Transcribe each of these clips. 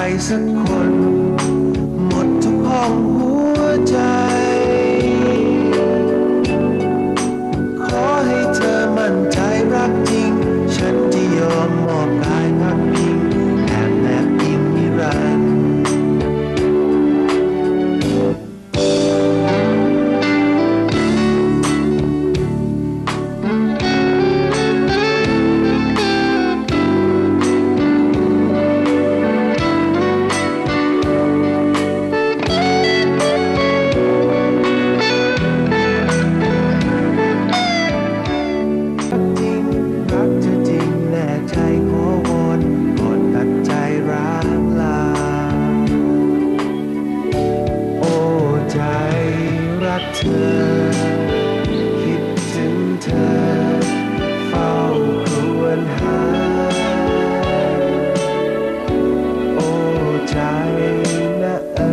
สักคนหมดทุกห้องหัวใจขอให้เธอมั่นใจรักจริงฉันจะยอมมอบกายพักพิงแอบแนบอิงนิรันดร์เธอคิดถึงเธอเฝ้าครวญหาโอ้ใจนะ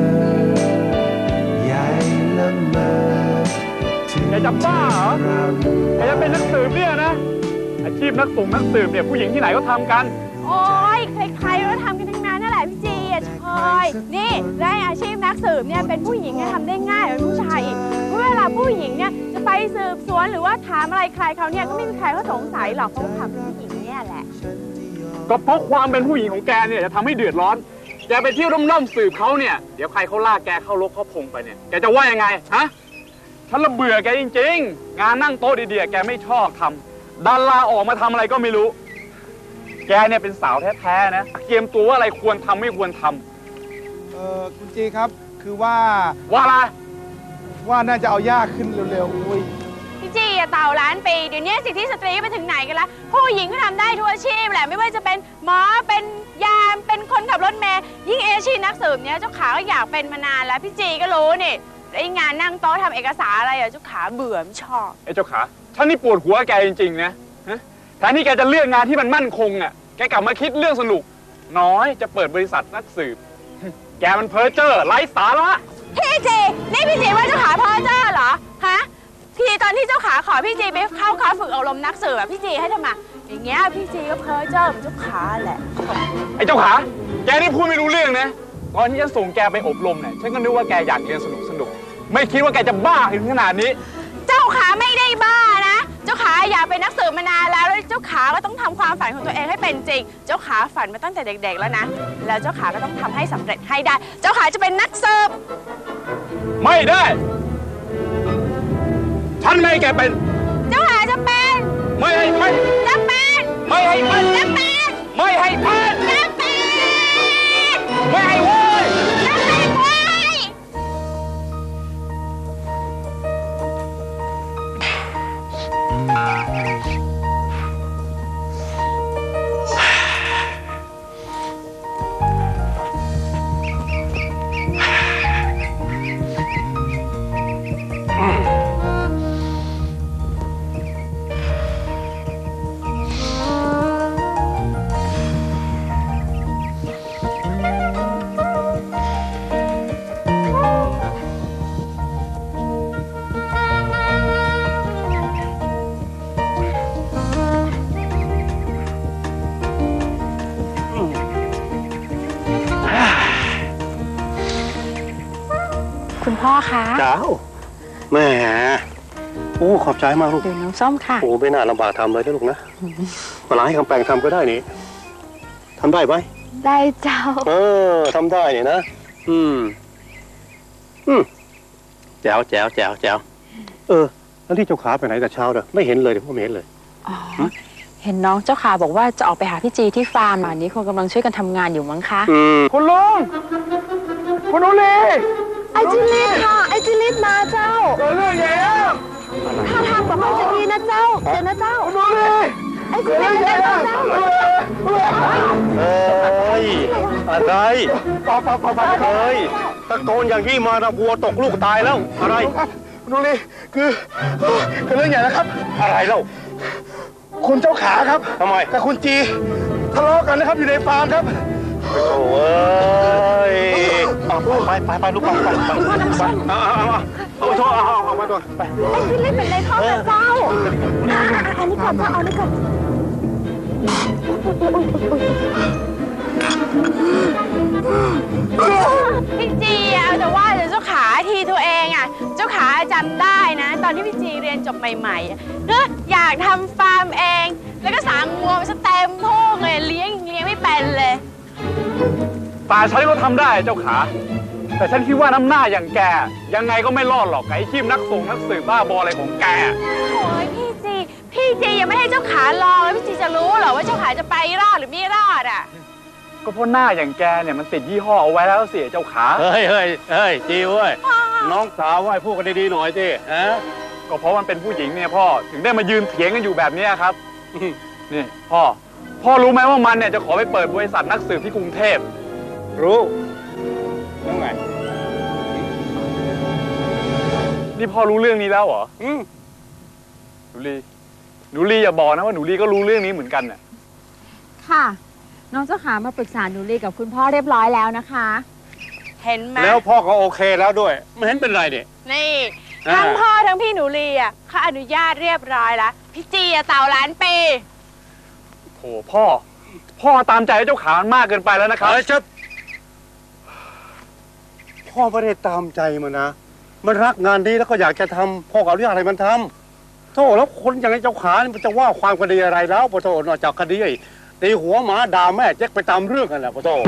ใหญ่ละเมอแกจะบ้าเหรอแกจะเป็นนักสืบเนี่ยนะอาชีพนักสืบเนี่ยผู้หญิงที่ไหนก็ทำกันโอ้ยใครๆก็ทำกันทั้งนั้นนั่นแหละพี่จีอ่ะชอยนี่ได้อาชีพนักสืบเนี่ยเป็นผู้หญิงเนี่ยทำได้ง่ายกว่าผู้ชายอีกเพราะเวลาผู้หญิงเนี่ยจะไปสืบสวนหรือว่าถามอะไรใครเขาเนี่ยก็ไม่มีใครเขาสงสัยหรอกเพราะทำเป็นผู้หญิงเนี่ยแหละก็เพราะความเป็นผู้หญิงของแกเนี่ยจะทำให้เดือดร้อนแกไปเที่ยวร่มๆสืบเขาเนี่ยเดี๋ยวใครเขาลากแกเข้ารกเข้าพงไปเนี่ยแกจะว่ายังไงฮะฉันละเบื่อแกจริงๆงานนั่งโต๊ะดีๆแกไม่ชอบทำดันลาออกมาทำอะไรก็ไม่รู้แกเนี่ยเป็นสาวแท้ๆนะเตรียมตัวว่าอะไรควรทำไม่ควรทำคุณจีครับคือว่าอะไรว่าน่าจะเอายากขึ้นเร็วๆอุ้ยพี่จีอะเต่าล้านปีเดี๋ยวนี้สิทธิสตรีไปถึงไหนกันละผู้หญิงก็ทำได้ทุกอาชีพแหละไม่ว่าจะเป็นหมอเป็นยามเป็นคนขับรถเมล์ยิ่งอาชีพนักสืบเนี่ยเจ้าขาก็อยากเป็นมานานแล้วพี่จีก็รู้นี่ไอ้งานนั่งโต๊ะทำเอกสารอะไรอะเจ้าขาเบื่อไม่ชอบไอ้เจ้าขาฉันนี่ปวดหัวแกจริงๆนะแทนที่แกจะเลือกงานที่มันมั่นคงอ่ะแกกลับมาคิดเรื่องสนุกน้อยจะเปิดบริษัทนักสืบแกมันเพ้อเจ้อไร้สาระพี่จีนี่พี่จีว่าเจ้าขาเพ้อเจ้อเหรอฮะทีตอนที่เจ้าขาขอพี่จีไปเข้าคอร์สฝึกอบรมนักสืบพี่จีให้ทำไมอย่างเงี้ยพี่จีก็เพ้อเจ้อเหมือนเจ้าขาแหละไอ้เจ้าขาแกนี่พูดไม่รู้เรื่องนะตอนที่ฉันส่งแกไปอบรมเนี่ยฉันก็นึกว่าแกอยากเรียนสนุกไม่คิดว่าแกจะบ้าถึงขนาดนี้เจ้าขาไม่ได้บ้านะเจ้าขาอยากเป็นนักสืบมานานแล้วเจ้าขาก็ต้องทำความฝันของตัวเองให้เป็นจริงเจ้าขาฝันมาตั้งแต่เด็กๆแล้วนะแล้วเจ้าขาก็ต้องทำให้สำเร็จให้ได้เจ้าขาจะเป็นนักสืบไม่ได้ฉันไม่ให้แกเป็นเจ้าขาจะเป็นไม่ให้เป็นจะเป็นไม่ให้เป็นจะเป็นไม่ให้เป็นจะเป็นไม่ให้โว้ยจะเป็นโว้ยคุณพ่อคะเจ้าแม่โอ้ขอบใจมากลูกเดี๋ยวน้องส้มค่ะโอ้ไม่น่าลำบากทำเลยนะลูกนะมาล้างให้คำแปลงทำก็ได้นี่ทำได้ไหมได้เจ้าทำได้เนี่ยนะแจ๋วแล้วที่เจ้าขาไปไหนแต่เช้าเด้อไม่เห็นเลยเดี๋ยวพ่อไม่เห็นเลยอ๋อเห็นน้องเจ้าขาบอกว่าจะออกไปหาพี่จีที่ฟาร์มอันนี้คงกำลังช่วยกันทำงานอยู่มั้งคะคุณลุงคุณนุลีไอจิลิสค่ะไอจิลิสมาเจ้าเกิดเรื่องใหญ่แล้วท่าทางบอกว่าจะดีนะเจ้าเดี๋ยวนะเจ้าคุณนุลีไอจิลิสมาเจ้าอะไรเฮ้ยตะโกนอย่างที่มาระวัวตกลูกตายแล้วอะไรคุณนุลีคือเรื่องใหญ่แล้วครับอะไรเล่าคุณเจ้าขาครับทำไมกับคุณจีทะเลาะกันนะครับอยู่ในฟาร์มครับโอ้ยไปลูกไปเอาโทษเอามาตัวไปไอ้ที่เล่นเป็นในท้องเจ้าอันนี้ก่อนเจ้าเอานี่ก่อนพี่จีเอาแต่ว่าเจ้าขาทีตัวเองอ่ะเจ้าขาจำได้นะตอนที่พี่จีเรียนจบใหม่ๆก็อยากทำฟาร์มเองแล้วก็สั่งวัวมาซะเต็มทุ่งเลยเลี้ยงไม่เป็นเลยป่าฉันก็ทำได้เจ้าขาแต่ฉันคิดว่าน้ำหน้าอย่างแกยังไงก็ไม่รอดหรอกไอ้ชีพนักสืบบ้าบออะไรของแกโอ้ยพี่จียังไม่ให้เจ้าขาลองแล้วพี่จีจะรู้เหรอว่าเจ้าขาจะไปรอดหรือไม่รอดอ่ะก็เพราะหน้าอย่างแกเนี่ยมันติดยี่ห้อเอาไว้แล้วเสียเจ้าขาเฮ้ยจีเว้ยน้องสาวไหว้พูดกันดีๆหน่อยสิก็เพราะมันเป็นผู้หญิงเนี่ยพ่อถึงได้มายืนเถียงกันอยู่แบบนี้ครับนี่พ่อรู้ไหมว่ามันเนี่ยจะขอไปเปิดบริษัทนักสืบที่กรุงเทพรู้แล้วไงนี่พ่อรู้เรื่องนี้แล้วเหรอหนูลีอย่าบอกนะว่าหนูลีก็รู้เรื่องนี้เหมือนกันน่ะค่ะน้องเจ้าขามาปรึกษาหนูลีกับคุณพ่อเรียบร้อยแล้วนะคะเห็นไหมแล้วพ่อก็โอเคแล้วด้วยไม่เห็นเป็นไรดินี่ทั้งพ่อทั้งพี่หนูลีอ่ะเขาอนุญาตเรียบร้อยแล้วพี่จีเต่าล้านปีโหพ่อตามใจเจ้าขามันมากเกินไปแล้วนะครับพ่อไม่ได้ตามใจมันนะมันรักงานดีแล้วก็อยากจะทำพ่อก็อนุญาตให้มันทำโธ่แล้วคนอย่างไอ้เจ้าขามันจะว่าความคดีอะไรแล้วปะโธ่นอกจากคดีตีหัวหมาด่าแม่แจ๊กไปตามเรื่องกันแหละปะโธ่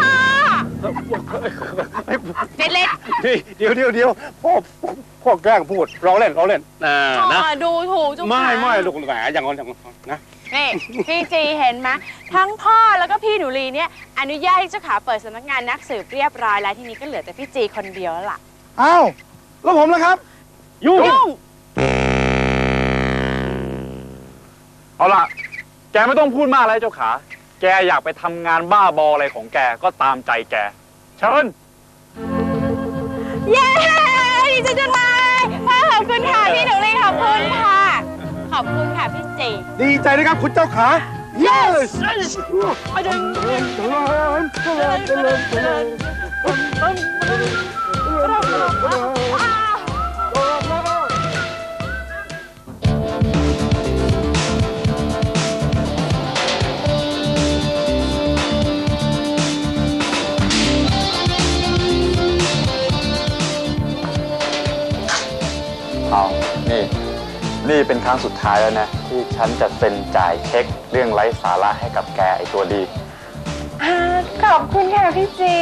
เจ็ดเล็กเดี๋ยวพ่อแกล้งพูดเราเล่นนะดูถูกจุ๊บไม่ลูกแหมอย่างนั้นนะนี่พี่จีเห็นไหมทั้งพ่อแล้วก็พี่หนูลีเนี่ยอนุญาตให้เจ้าขาเปิดสำนักงานนักสืบเรียบร้อยแล้วทีนี้ก็เหลือแต่พี่จีคนเดียวแล้วล่ะอ้าวแล้วผมล่ะครับยุ่งเอาล่ะแกไม่ต้องพูดมากเลยเจ้าขาแกอยากไปทำงานบ้าบออะไรของแกก็ตามใจแกเชิญเย้ดีจังเลยพ่อขอบคุณค่ะพี่หนูลีขอบคุณค่ะขอบคุณค่ะพี่จีดีใจนะครับคุณเจ้าขา yes เอานี่เป็นครั้งสุดท้ายแล้วนะที่ฉันจะเซ็นจ่ายเช็คเรื่องไร้สาระให้กับแกไอตัวดีขอบคุณค่ะพี่จี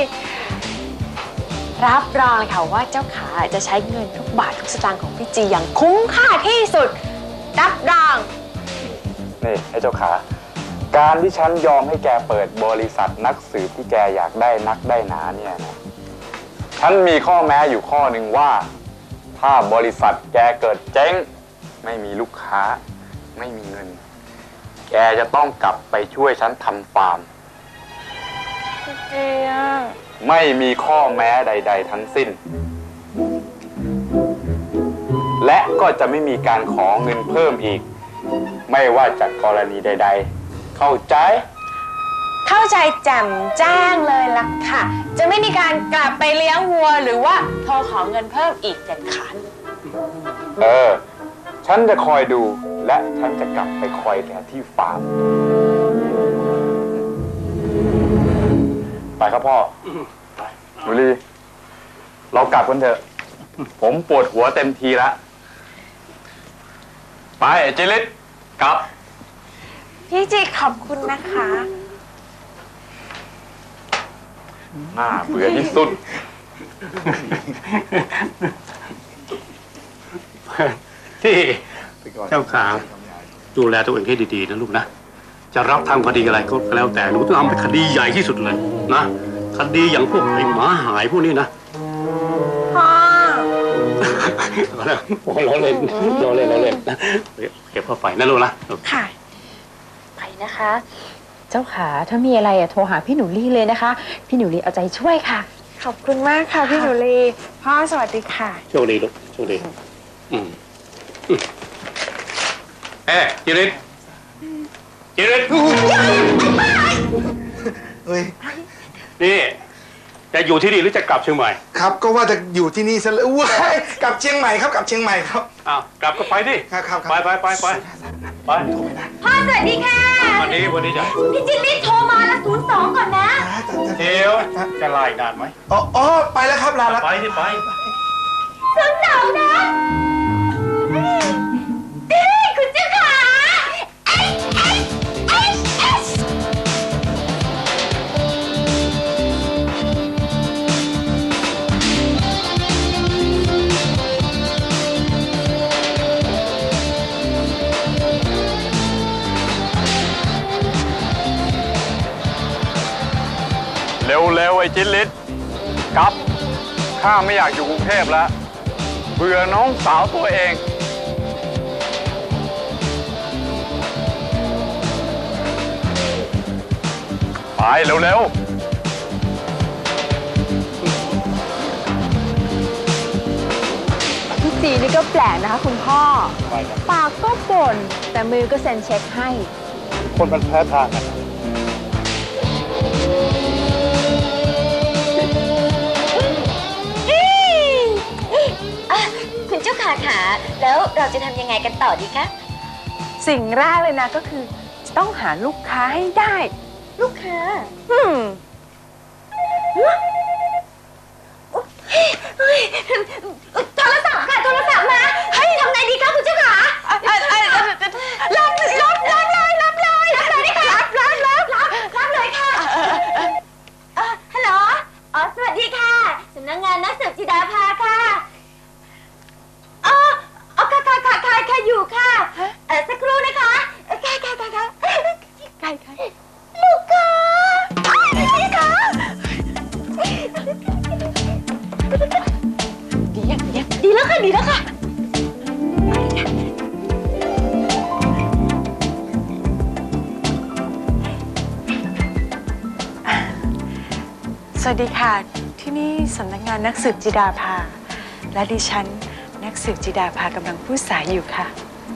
รับรองเลยค่ะว่าเจ้าขาจะใช้เงินทุกบาททุกสตางค์ของพี่จีอย่างคุ้มค่าที่สุดรับรองนี่ไอ้เจ้าขาการที่ฉันยอมให้แกเปิดบริษัทนักสืบที่แกอยากได้นักได้หนาเนี่ยนะฉันมีข้อแม้อยู่ข้อหนึ่งว่าถ้าบริษัทแกเกิดเจ๊งไม่มีลูกค้าไม่มีเงินแกจะต้องกลับไปช่วยฉันทำฟาร์มไม่มีข้อแม้ใดๆทั้งสิ้นและก็จะไม่มีการขอเงินเพิ่มอีกไม่ว่าจากกรณีใดๆเข้าใจแจ่มแจ้งเลยล่ะค่ะจะไม่มีการกลับไปเลี้ยงวัวหรือว่าโทรขอเงินเพิ่มอีกเด็ดขาดฉันจะคอยดูและฉันจะกลับไปคอยแกที่ฟาร์มไปครับพ่อหนูลีเรากลับกันเถอะผมปวดหัวเต็มทีแล้วไปเจลิสกลับพี่จีขอบคุณนะคะน่าเบื่อที่สุดที่เจ้าขาดูแลตัวเองให้ดีๆนะลูกนะจะรับทำคดีอะไรก็แล้วแต่หนูต้องทำเป็นคดีใหญ่ที่สุดเลยนะคดีอย่างพวกไอ้หมาหายพวกนี้นะพ่อเราเล่นนะเก็บเข้าไปนะลูกนะค่ะไปนะคะเจ้าขาถ้ามีอะไรโทรหาพี่หนูลี่เลยนะคะพี่หนูลี่เอาใจช่วยค่ะขอบคุณมากค่ะพี่หนูลี่พ่อสวัสดีค่ะโชคดีลูกโชคดีจิริตเฮ้ยนี่จะอยู่ที่นี่หรือจะกลับเชียงใหม่ครับก็ว่าจะอยู่ที่นี่ซะเลยกลับเชียงใหม่ครับกลับเชียงใหม่ครับอ้าวกลับก็ไปดิครับไปพ่อสวัสดีค่ะวันนี้จ้ะพี่จิริตโทรมาแล้ว02ก่อนนะเดี๋ยวจะไล่นานไหมอ๋อไปแล้วครับลาแล้วไปที่ไปคุณเต๋านะคุณเจ้าขาเร็วๆไอ้จิ้นลิศกลับข้าไม่อยากอยู่กรุงเทพแล้วเบื่อน้องสาวตัวเองไปเร็วๆพี่จีนี่ก็แปลกนะคะคุณพ่อ ปากก็บ่นแต่มือก็เซ็นเช็คให้คนมันแพ้ทางกันคุณเจ้าขาขาแล้วเราจะทำยังไงกันต่อดีคะสิ่งแรกเลยนะก็คือจะต้องหาลูกค้าให้ได้ลูกค้าโทรศัพท์ค่ะโทรศัพท์มาเฮ้ยทำไงดีคะคุณเจ้าขารับเลยรับเลยค่ะรับเลยค่ะฮัลโหลอ๋อสวัสดีค่ะสำนักงานนักสืบจิดาภาค่ะค่ะอยู่ค่ะสักครู่นะคะค่ะลูกค้าพี่คะดีแล้วค่ะสวัสดีค่ะที่นี่สำนักงานนักสืบจิดาภาและดิฉันนักสืบจิดาภากำลังพูดสายอยู่ค่ะ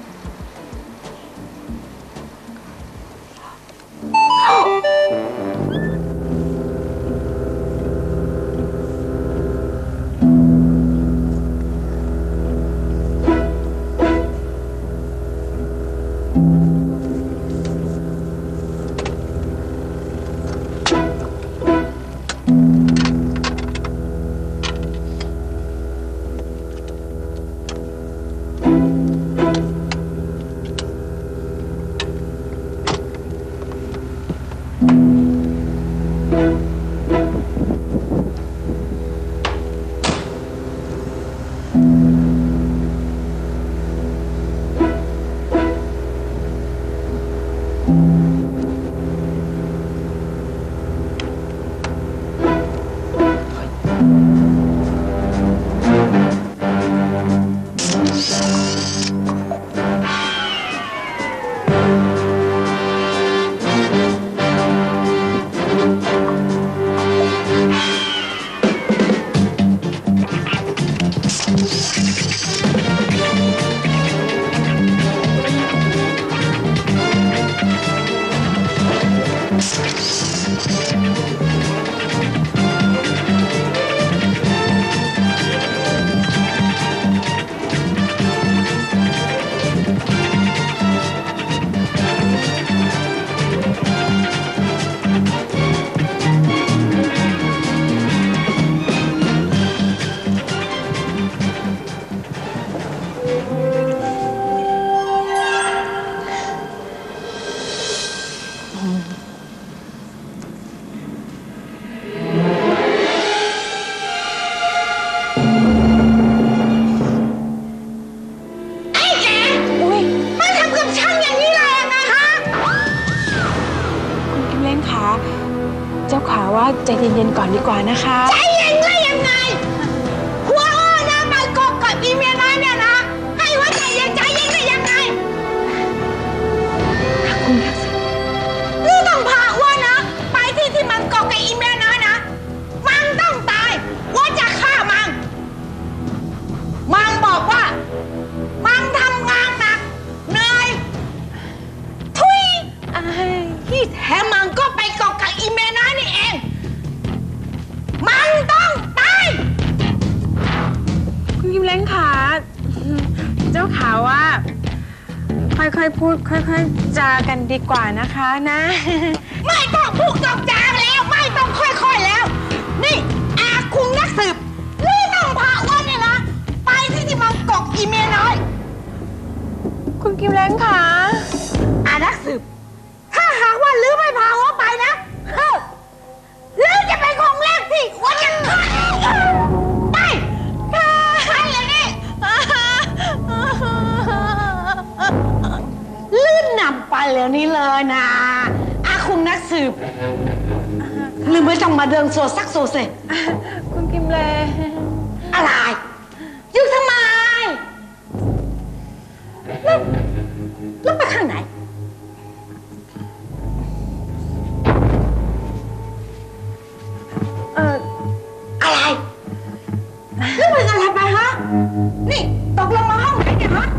เจ้าขาว่าใจเย็นๆก่อนดีกว่านะคะใจเย็นก็ยังไงหัวอ้อนะไปกบกับอีเมียน้อยเนี่ยนะให้ว่าใจเย็นได้ยังไงคุณทักษิณนี่ต้องพาอ้วนนะไปที่มันกบกับอีเมียน้อยนะมันต้องตายว่าจะฆ่ามันบอกว่ามันทำงานหนักเหนื่อยทุยที่แท้มันก็ไปกบกับอีเมียน้อยนี่เองมันต้องตายคุณกิมเล้งขาเจ้าขาว่าค่อยๆพูดค่อยๆจากันดีกว่านะคะนะไม่ต้องพูดต้องจาแล้วไม่ต้องค่อยๆแล้วเร็วนี้เลยนะคุณนักสืบหรือไม่ต้องมาเดินโซซักโซเซคุณกิมเลอะไรอยู่ทำไมแล้วไปข้างไหนอะไรแล้วเป็นอะไรไปฮะนี่ตกลงมาห้องไหนเนี่ยฮะ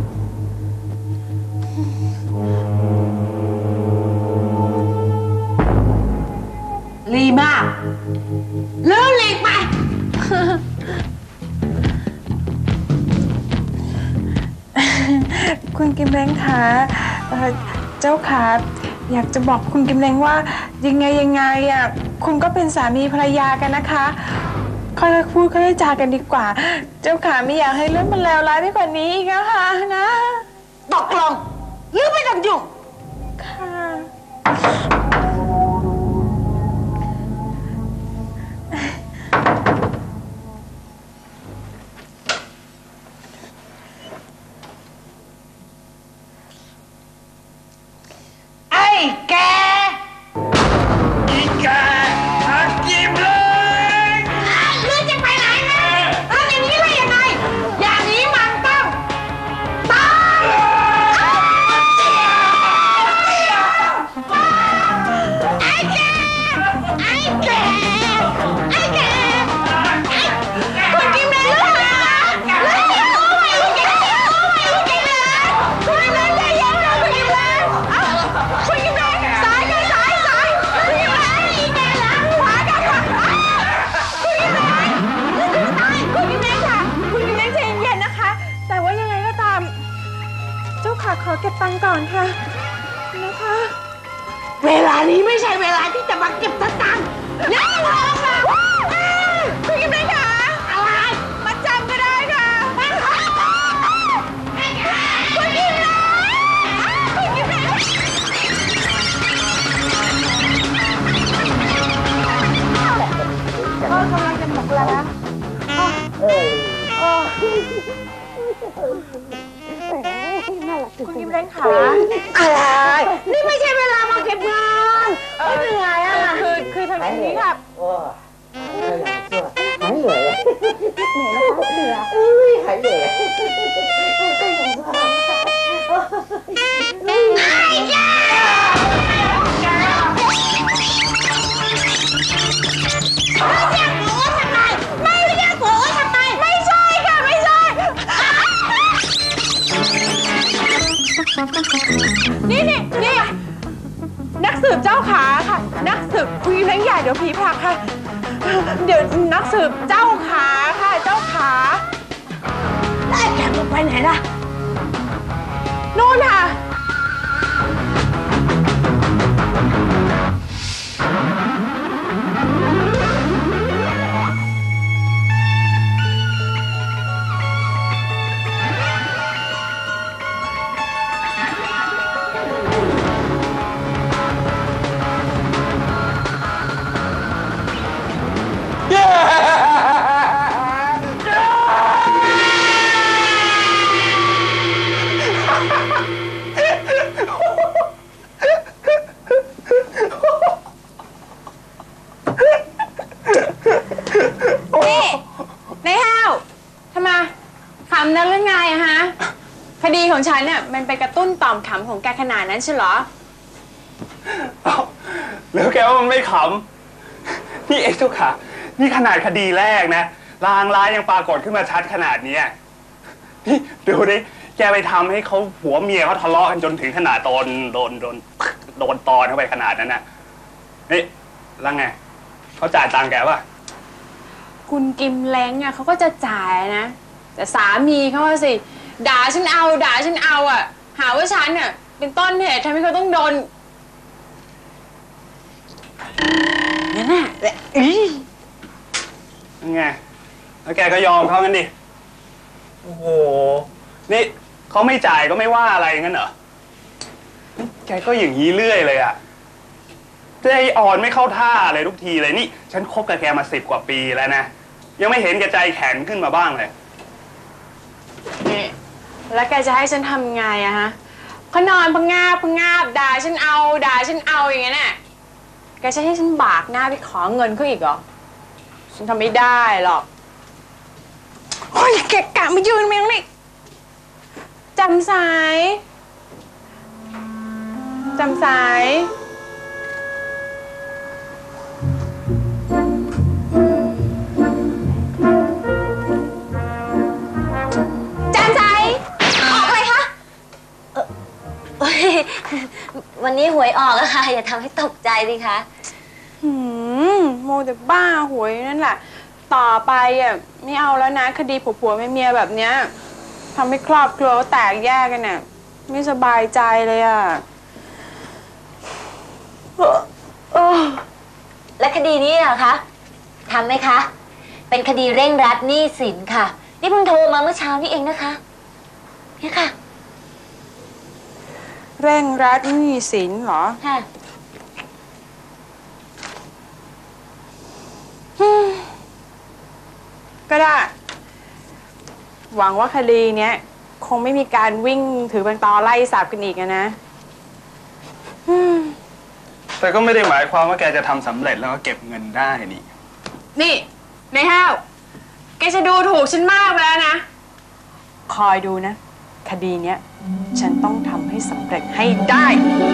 รีมากเลิกเล็กไปคุณกิมเล้งคะเจ้าขาอยากจะบอกคุณกิมเล้งว่ายังไงอ่ะคุณก็เป็นสามีภรรยากันนะคะค่อยๆพูดค่อยๆจากันดีกว่าเจ้าขาไม่อยากให้เรื่องมันเลวร้ายไปกว่านี้อีกนะคะนะตกลงหรือไม่ต้องยุ่งค่ะแกอีแกหักยิ้มเลยเรื่องจะไปไหนนะทำอย่างนี้ได้ยังไงอย่างนี้มันต้องตายไอ้แกคุณกิมเลยเหรอขอเก็บตังค์ก่อนค่ะนะคะเวลานี้ไม่ใช่เวลาที่จะมาเก็บตังค์แล้วลงมาคุณกิมเลยค่ะอะไรมาจำก็ได้ค่ะคุณกิมเลยคุณกิมเลยพ่อกำลังจะหมดแล้วนะคุณกิมเล้งขาอะไรนี่ไม่ใช่เวลามาเก็บเงินเหนื่อยอ่ะคือทางนี้ค่ะหายเหนื่อยเหนื่อยหายเหนื่อยนี่นักสืบเจ้าขาค่ะนักสืบคุยเพลงใหญ่เดี๋ยวผีผลักค่ะเดี๋ยวนักสืบเจ้าขาค่ะเจ้าขาไอ้แกมันไปไหนล่ะนู่นค่ะคดีของฉันเนี่ยมันไปกระตุ้นต่อมขำของแกขนาดนั้นใช่เหรอแล้วแกว่ามันไม่ขำนี่เจ้าขานี่ขนาดคดีแรกนะลางร้ายยังปรากฏขึ้นมาชัดขนาดนี้นี่ดูดิแกไปทำให้เขาผัวเมียเขาทะเลาะกันจนถึงขนาดโดนตอนเข้าไปขนาดนั้นนะนี่แล้วไงเขาจ่ายตังค์แกป่ะคุณกิมเล้งอ่ะเขาก็จะจ่ายนะแต่สามีเขาสิด่าฉันเอาอ่ะหาว่าฉันเนี่ยเป็นต้นเหตุทำให้เขาต้องโดนนั่นน่ะไงแล้วแกก็ยอมเขางั้นดิโอ้โหนี่เขาไม่จ่ายก็ไม่ว่าอะไรงั้นเหรอแกก็อย่างนี้เรื่อยเลยอะใจอ่อนไม่เข้าท่าเลยทุกทีเลยนี่ฉันคบกับแกมา10 กว่าปีแล้วนะยังไม่เห็นแกใจแข็งขึ้นมาบ้างเลยนี่แล้วแกจะให้ฉันทำไงอะฮะเขานอนพงาบพงาบด่าฉันเอาอย่างเงี้ยน่ะแกจะให้ฉันบากหน้าไปขอเงินเขาอีกเหรอฉันทำไม่ได้หรอกโอ้ยแกกะมายืนเมียงนี่จำสายจันใสออกอะไรคะวันนี้หวยออกอะค่ะอย่าทำให้ตกใจดิคะโมแต่บ้าหวยนั่นแหละต่อไปอ่ะไม่เอาแล้วนะคดีผัวเมียแบบเนี้ยทำให้ครอบครัวแตกแยกกันน่ะไม่สบายใจเลยอ่ะและคดีนี้เหรอคะทำไหมคะเป็นคดีเร่งรัดหนี้สินค่ะนี่เพิ่งโทรมาเมื่อเช้านี้เองนะคะเนี่ยค่ะเร่งรัดหนี้สินเหรอค่ะก็ได้หวังว่าคดีเนี้ยคงไม่มีการวิ่งถือเป็นตอไล่สาบกันอีกนะแต่ก็ไม่ได้หมายความว่าแกจะทำสำเร็จแล้วก็เก็บเงินได้นี่ในห้าวแกจะดูถูกฉันมากไปแล้วนะคอยดูนะคดีเนี้ยฉันต้องทำให้สำเร็จให้ได้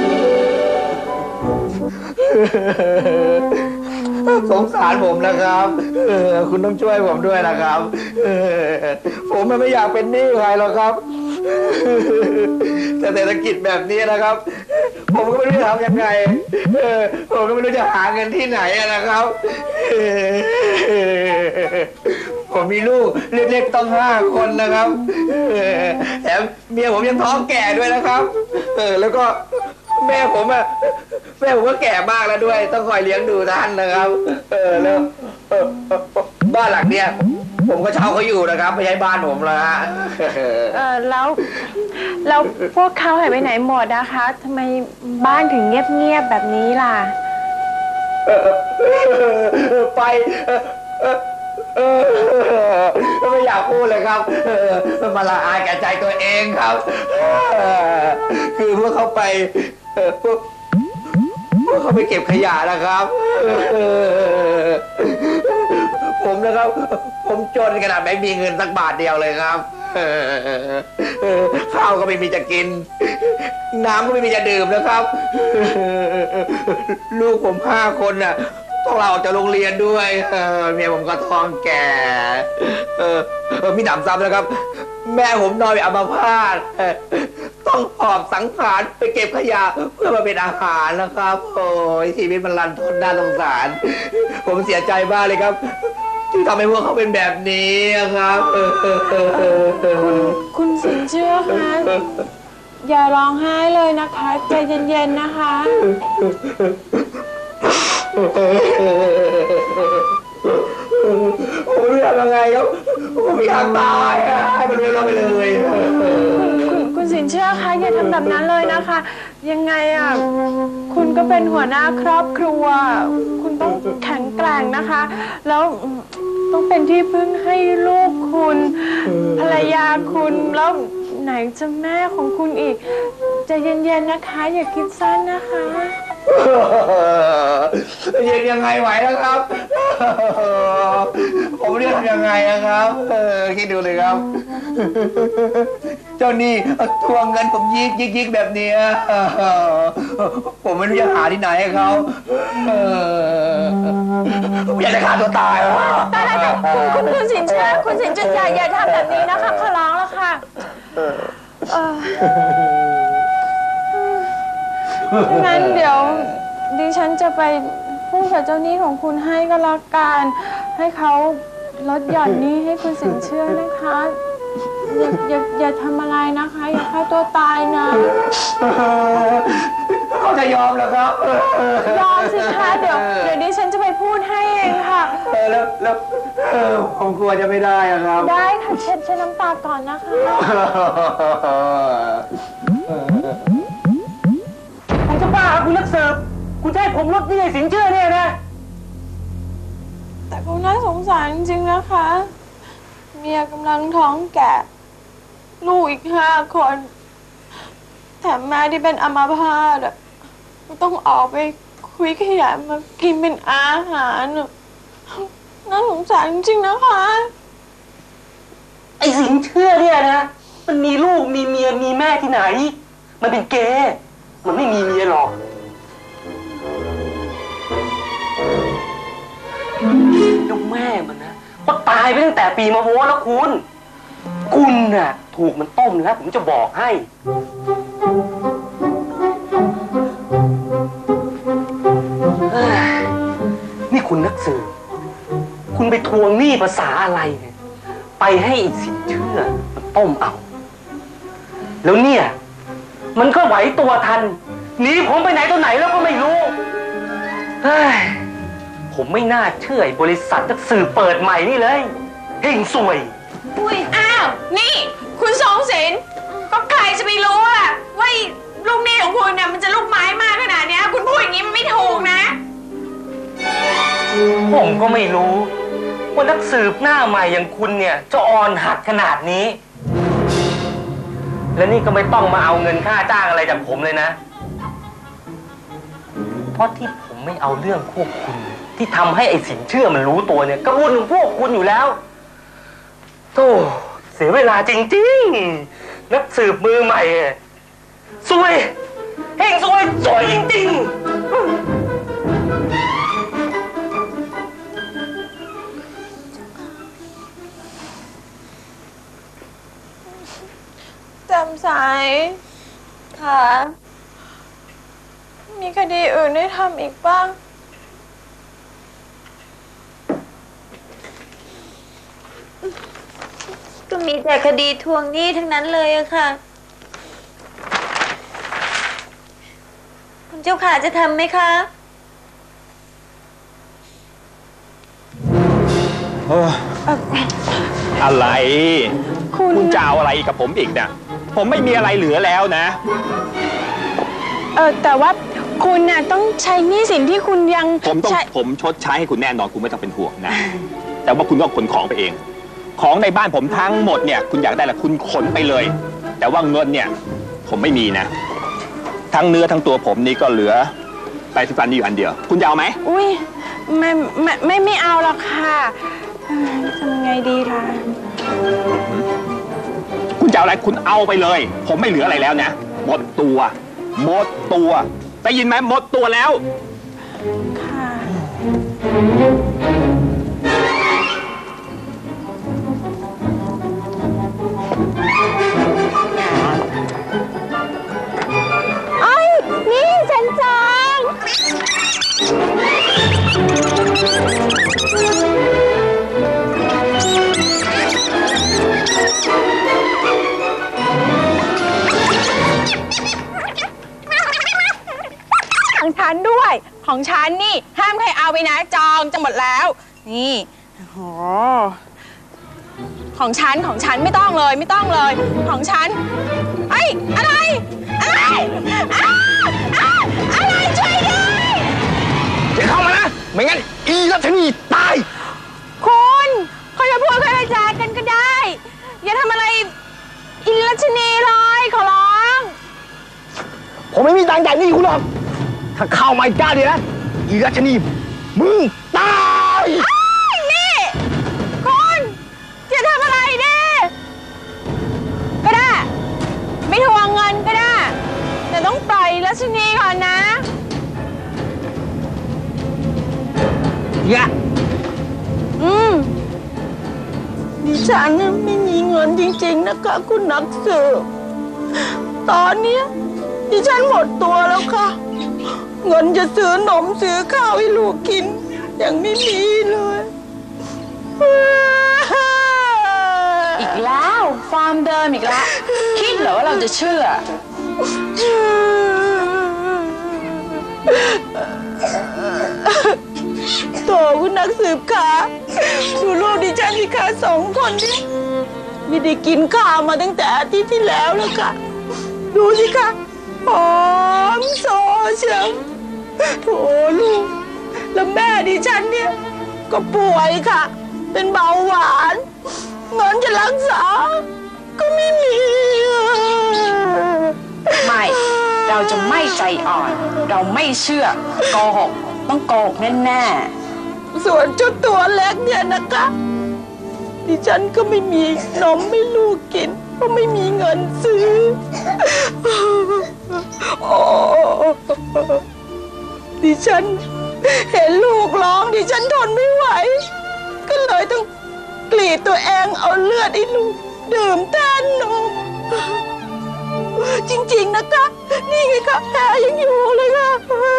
สงสารผมนะครับคุณต้องช่วยผมด้วยนะครับผมไม่อยากเป็นหนี้ใครหรอกครับแต่เศรษฐกิจแบบนี้นะครับผมก็ไม่รู้จะทำยังไงผมก็ไม่รู้จะหาเงินที่ไหนนะครับผมมีลูกเล็กๆต้อง5 คนนะครับแถมเมียผมยังท้องแก่ด้วยนะครับแล้วก็แม่ผมก็แก่มากแล้วด้วยต้องคอยเลี้ยงดูท่านนะครับแล้วบ้านหลังเนี้ยผมก็เช่าเขาอยู่นะครับไม่ใช่บ้านผมละฮะแล้วพวกเขาหายไปไหนหมดนะคะทำไมบ้านถึงเงียบๆแบบนี้ล่ะไปไม่อยากพูดเลยครับมันละอายแก่ใจตัวเองครับคือพวกเขาไปพวกเขาไปเก็บขยะนะครับผมนะครับผมจนขนาดไม่มีเงินสักบาทเดียวเลยครับข้าวก็ไม่มีจะกินน้ำก็ไม่มีจะดื่มนะครับลูกผม5 คนน่ะต้องลาออกจากโรงเรียนด้วยเมียผมก็ท้องแก่มีหนำซ้ำนะครับแม่ผมนอนอัมพาตต้องหอบสังขารไปเก็บขยะเพื่อมาเป็นอาหารนะครับโอ้ยชีวิตมันรันทดน่าสงสารผมเสียใจมากเลยครับที่ทำให้พวกเขาเป็นแบบนี้ครับคุณสินเชื่อคะอย่าร้องไห้เลยนะคะใจเย็นๆนะคะผมไม่รู้ทำยังไงครับผมอยากตายให้มันเรื่องไปเลยคุณสินเชื่อคะอย่าทำแบบนั้นเลยนะคะยังไงอ่ะคุณก็เป็นหัวหน้าครอบครัวคุณต้องแข็งแกร่งนะคะแล้วต้องเป็นที่พึ่งให้ลูกคุณภรรยาคุณแล้วไหนจะแม่ของคุณอีกใจเย็นๆนะคะอย่าคิดสั้นนะคะเย็นยังไงไหวแล้วครับผมเรียกยังไงนะครับคิดดูเลยครับเจ้านี่ทวงเงินผมยิกแบบนี้ผมไม่รู้จะหาที่ไหนให้เขาผมอยากจะฆ่าตัวตายแต่คุณสินเชื่อคุณสินเชื่ออย่าทำแบบนี้นะคะขอร้องแล้วค่ะงั้นเดี๋ยวดิฉันจะไปพูดกับเจ้าหนี้ของคุณให้ก็แล้วกันให้เขาลดหย่อนหนี้ให้คุณสินเชื่อนะคะอย่าทำอะไรนะคะอย่าฆ่าตัวตายนะเขาจะยอมเหรอครับยอมสิคะเดี๋ยวดิฉันจะไปพูดให้เองค่ะแล้วผมกลัวจะไม่ได้ครับได้ค่ะเช็ดน้ำตาก่อนนะคะผมจะบ้าคุณนักเสิร์ฟคุณจะให้ผมลดหนี้สินเชื่อเนี่ยนะแต่ผมน่าสงสารจริงๆนะคะเมียกำลังท้องแก่ลูกอีก5 คนแถมแม่ที่เป็นอัมพาตอ่ะต้องออกไปคุยขยะมากินเป็นอาหารอ่ะน่าสงสารจริงๆนะคะไอ้สิงเชื่อเนี่ยนะมันมีลูกมีเมียมีแม่ที่ไหนมันเป็นเกย์มันไม่มีเมียหรอกแล้วแม่มันนะก็ตายไปตั้งแต่ปีมะโวแล้วคุณน่ะถูกมันต้มแล้วผมจะบอกให้นี่คุณนักสืบคุณไปทวงหนี้ภาษาอะไรเนี่ยไปให้อีกสินเชื่อมันต้มเอาแล้วเนี่ยมันก็ไหวตัวทันหนีผมไปไหนตัวไหนแล้วก็ไม่รู้ผมไม่น่าเชื่อบริษัทนักสืบเปิดใหม่นี่เลยเฮงซวยอุ้ยอ้าวนี่คุณทรงศิลป์ก็ใครจะไปรู้อะว่าลูกหนี้ของคุณเนี่ยมันจะลูกไม้มากขนาดนี้คุณพูดอย่างนี้มันไม่ถูกนะผมก็ไม่รู้ว่านักสืบหน้าใหม่อย่างคุณเนี่ยจะอ่อนหัดขนาดนี้และนี่ก็ไม่ต้องมาเอาเงินค่าจ้างอะไรจากผมเลยนะเพราะที่ผมไม่เอาเรื่องพวกคุณที่ทำให้ไอ้สินเชื่อมันรู้ตัวเนี่ยก็บุญของพวกคุณอยู่แล้วโธ่เสียเวลาจริงๆนักสืบมือใหม่ซวยเฮงซวยจริงๆจำสายค่ะมีคดีอื่นให้ทำอีกบ้างก็มีแต่คดีทวงหนี้ทั้งนั้นเลยอะค่ะคุณเจ้าขาจะทำไหมคะอะไรคุณจะเอาอะไรกับผมอีกเนี่ยผมไม่มีอะไรเหลือแล้วนะแต่ว่าคุณน่ะต้องใช้หนี้สินที่คุณยังผมชดใช้ให้คุณแน่นอนคุณไม่ต้องเป็นห่วงนะแต่ว่าคุณต้องขนของไปเองของในบ้านผมทั้งหมดเนี่ยคุณอยากได้ละคุณขนไปเลยแต่ว่าเงินเนี่ยผมไม่มีนะทั้งเนื้อทั้งตัวผมนี่ก็เหลือไปสิฟันนี่อยู่อันเดียวคุณจะเอาไหมอุ้ยไม่เอาหรอกค่ะทำไงดีล่ะคุณจะเอาอะไรคุณเอาไปเลยผมไม่เหลืออะไรแล้วนะหมดตัวได้ยินไหมหมดตัวแล้วค่ะไอ้นี่ฉันจองของฉันด้วยของฉันนี่ห้ามใครเอาไปนะจองจะหมดแล้วนี่โอ้ของฉันไม่ต้องเลยของฉันไอ้อะไรช่วยด้วยอย่าเข้ามานะไม่งั้นอีรัชนีตายคุณเขาจะพูดเขาจะจากันก็ได้อย่าทำอะไรอิรัชนีเลยขอร้องผมไม่มีตังค์จ่ายหนี้คุณหรอกถ้าเข้ามาอีกก้าวเดียวนะอีรัชนีมึงตายนี่คุณจะทำอะไรเนี่ยก็ได้ไม่ทวงเงินก็ได้แต่ต้องปล่อยรัชนีก่อนนะดิฉันไม่มีเงินจริงๆนะคะคุณนักสืบตอนนี้ดิฉันหมดตัวแล้วค่ะเงินจะซื้อนมซื้อข้าวให้ลูกกินยังไม่มีเลยอีกแล้วฟาร์มเดิมอีกแล้วคิดเหรอว่าเราจะเชื่อโตคุณนักสืบค่ะดูลูกดิฉันสิคะ2 คนนี่ไม่ได้กินข้าวมาตั้งแต่อาทิตย์ที่แล้วแล้วค่ะดูสิคะผอมโซเชียวโถลูกแล้วแม่ดิฉันเนี่ยก็ป่วยค่ะเป็นเบาหวานเงินจะรักษาก็ไม่มีไม่เราจะไม่ใจอ่อนเราไม่เชื่อโกหกต้องโกหกแน่ๆส่วนเจ้าตัวเล็กเนี่ยนะคะดิฉันก็ไม่มีนมให้ลูกกินเพราะไม่มีเงินซื้อดิฉันเห็นลูกร้องดิฉันทนไม่ไหวก็เลยต้องกรีดตัวเองเอาเลือดให้ลูกดื่มแทนนมจริงๆนะคะนี่ไงคะแผลยังอยู่เลยค่ะ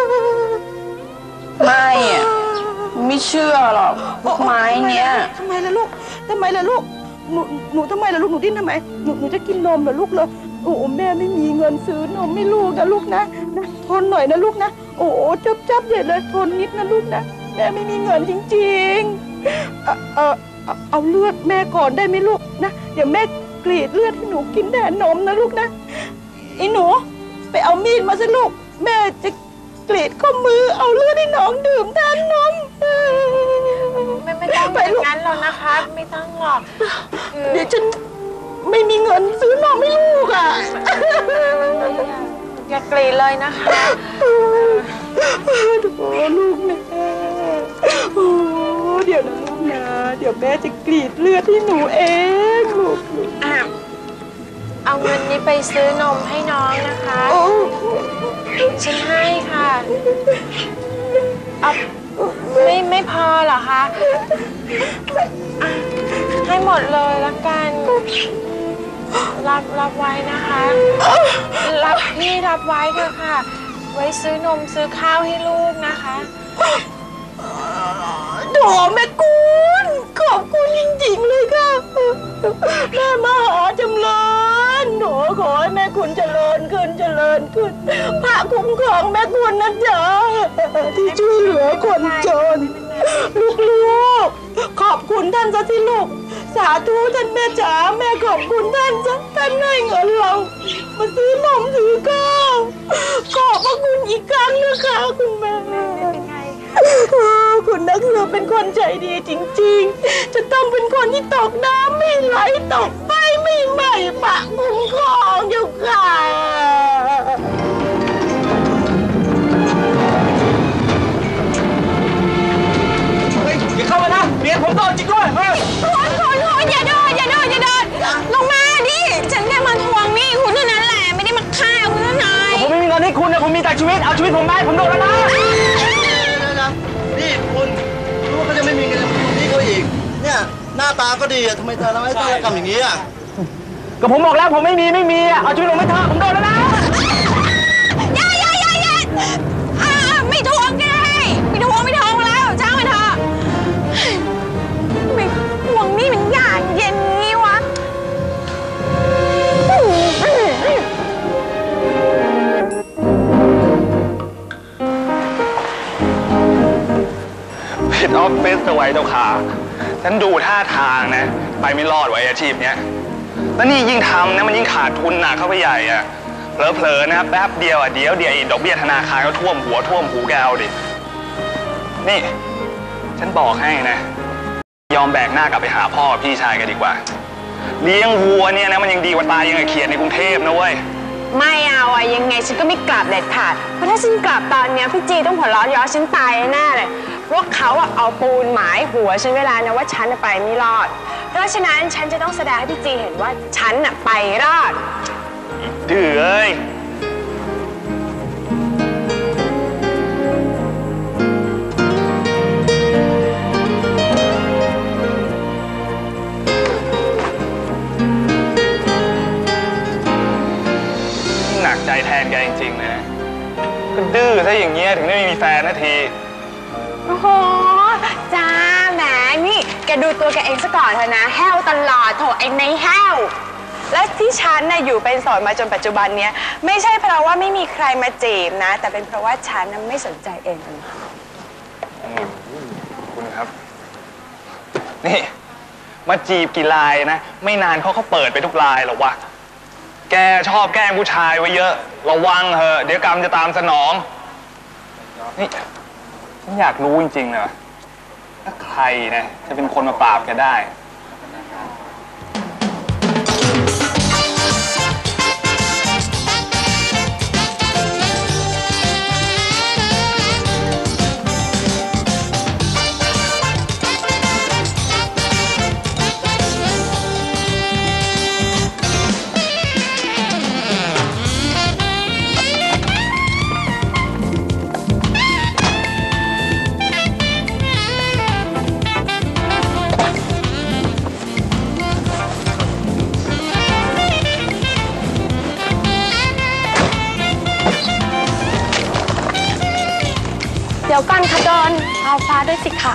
ไม่อะไม่เชื่อหรอกไม้เนี้ยทำไมล่ะลูกทำไมล่ะลูกหนูทำไมล่ะลูกหนูดิ้นทำไมหนูจะกินนมเหรอลูกเหรอโอ้แม่ไม่มีเงินซื้อนมให้ลูกนะลูกนะทนหน่อยนะลูกนะโอ้จับใหญ่เลยทนนิดนะลูกนะแม่ไม่มีเงินจริงๆเอาเลือดแม่ก่อนได้ไหมลูกนะเดี๋ยวแม่กรีดเลือดให้หนูกินแทนนมนะลูกนะไอ้หนูไปเอามีดมาสิลูกแม่จะกรีดข้อมือเอาเลือดให้น้องดื่มแทนนมไม่ต้องอย่างนั้นหรอกนะคะไม่ต้องหรอกเดี๋ยวฉันไม่มีเงินซื้อนมให้ลูกอ่ะอย่ากรีดเลยนะคะโอ้ลูกนะโอ้เดี๋ยวนะลูกนะเดี๋ยวแม่จะกรีดเลือดให้หนูเองลูกเอาเงินนี้ไปซื้อนมให้น้องนะคะฉันให้ค่ะเอาไม่พอเหรอคะให้หมดเลยละกันรับไว้นะคะรับไว้เถอะค่ะไว้ซื้อนมซื้อข้าวให้ลูกนะคะโถแม่คุณขอบคุณจริงๆเลยค่ะแม่มหาจำเริญหนูขอให้แม่คุณเจริญขึ้นพระคุ้มครองแม่คุณนะจ๊ะที่ช่วยเหลือคนจนลูกขอบคุณท่านซะที่ลูกสาธุท่านแม่จ๋าแม่ขอบคุณท่านซะท่านให้เงินเรามาซื้อนมซื้อข้าวขอบพระคุณอีกครั้งนะคะคุณแม่คุณนักสืบเป็นคนใจดีจริงๆจะต้องเป็นคนที่ตกน้ำไม่ไหลตกไฟไม่ไหม้ปะคุ้มครองอยู่ค่ะอย่าเข้ามานะเมียผมโดนจริงด้วยคุณอย่าเดินลงมาดิฉันแค่มาทวงหนี้คุณเท่านั้นแหละไม่ได้มาฆ่าคุณนะนายผมไม่มีเงินให้คุณนะผมมีแต่ชีวิตเอาชีวิตผมไปผมโดนแล้วนะนี่คุณรู้ว่าเขาจะไม่มีเงินนี่เขาอีกเนี่ยหน้าตาก็ดีอะทำไมเธอทำให้ต้องทำอย่างนี้อะก็ผมบอกแล้วผมไม่มีอะเอาชีวิตผมไม่เถอะผมโดนแล้วนะอย่าไม่ทวงก็ได้ไม่ทวงแล้วจ้างไปเถอะไม่ทวงนี่มันยากเย็นงี้วะผิดออฟฟิศเอาไว้เจ้าขาฉันดูท่าทางนะไปไม่รอดไว้อาชีพเนี้ยแล้วนี่ยิ่งทำนะมันยิ่งขาดทุนหนักเข้าไปใหญ่อะเผลอๆนะแป๊บเดียวอะเดี๋ยวดอกเบี้ยธนาคารก็ท่วมหัวท่วมหูแกเอาดินี่ฉันบอกให้นะยอมแบกหน้ากลับไปหาพ่อพี่ชายกันดีกว่าเลี้ยงวัวเนี่ยนะมันยังดีกว่าตายยังไงเขียดในกรุงเทพนะเว้ยไม่เอาอะยังไงฉันก็ไม่กลับเด็ดขาดเพราะถ้าฉันกลับตอนเนี้ยพี่จีต้องหัวเราะย้อฉันตายแน่เลยเพราะเขาอะเอาปูนหมายหัวฉันเวลานะว่าฉันไปไม่รอดเพราะฉะนั้นฉันจะต้องแสดงให้พี่จีเห็นว่าฉันอะไปรอดดื้อเอ้ยหนักใจแทนแกจริงๆเลยนะก็ดื้อซะอย่างเงี้ยถึงได้ไม่มีแฟนนาทีโอ้โหจ้าแหมนี่แกดูตัวแกเองซะก่อนเถอะนะแห้วตลอดโถไอ้ในแห้วและที่ฉันน่ะอยู่เป็นโสดมาจนปัจจุบันเนี้ยไม่ใช่เพราะว่าไม่มีใครมาจีบนะแต่เป็นเพราะว่าฉันน่ะไม่สนใจเองคุณครับนี่มาจีบกี่ลายนะไม่นานเขาเปิดไปทุกลายหรอกวะแกชอบแกล้งผู้ชายไว้เยอะระวังเถอะเดี๋ยวกรรมจะตามสนองนี่ฉันอยากรู้จริงๆเลยถ้าใครนะจะเป็นคนมาปราบแกได้ยวก่อนค่ะดอนเอาฟ้าด้วยสิคะ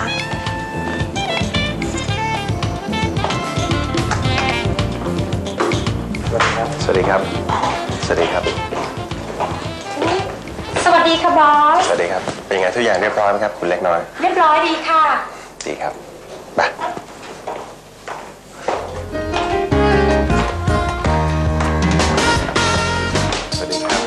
สวัสดีครับ สวัสดีครับสวัสดีค่ะบอสสวัสดีครับ เป็นยังไงทุกอย่างเรียบร้อยไหมครับคุณเล็กน้อยเรียบร้อยดีค่ะดีครับไปสวัสดีครับ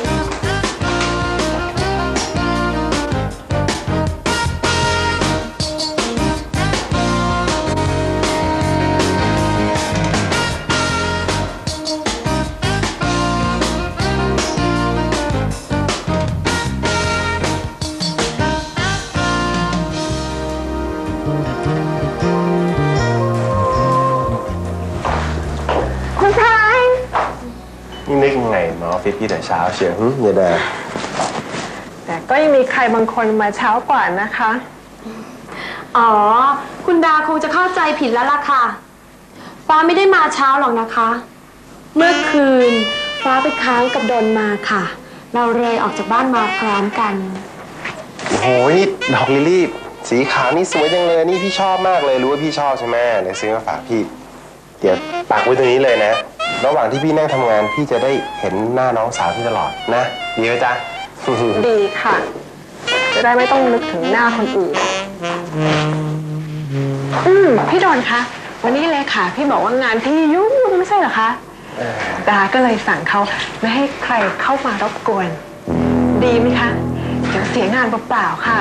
คุณชายนี่นึกยังไงมาออฟฟิศพี่แต่เช้าเชียวอย่าด่าแต่ก็ยังมีใครบางคนมาเช้ากว่านะคะอ๋อ คุณดาคงจะเข้าใจผิดแล้วล่ะค่ะ ฟ้าไม่ได้มาเช้าหรอกนะคะ เมื่อคืนฟ้าไปค้างกับดนมาค่ะ เราเลยออกจากบ้านมาพร้อมกันโอ้ยนี่ดอกลิลลี่สีขาวนี่สวยจังเลยนี่พี่ชอบมากเลยรู้ว่าพี่ชอบใช่ไหมเลยซื้อมาฝากพี่ เดี๋ยวปักไว้ตรงนี้เลยนะ ระหว่างที่พี่นั่งทำงานพี่จะได้เห็นหน้าน้องสาวพี่ตลอดนะดีไหมจ๊ะดีค่ะ จะได้ไม่ต้องนึกถึงหน้าคนอื่น พี่ดอนคะ วันนี้เลยค่ะ พี่บอกว่างานพี่ยุ่งไม่ใช่เหรอคะ ดาก็เลยสั่งเขาไม่ให้ใครเข้ามารบกวน ดีไหมคะ เดี๋ยวเสียงานเปล่าๆค่ะ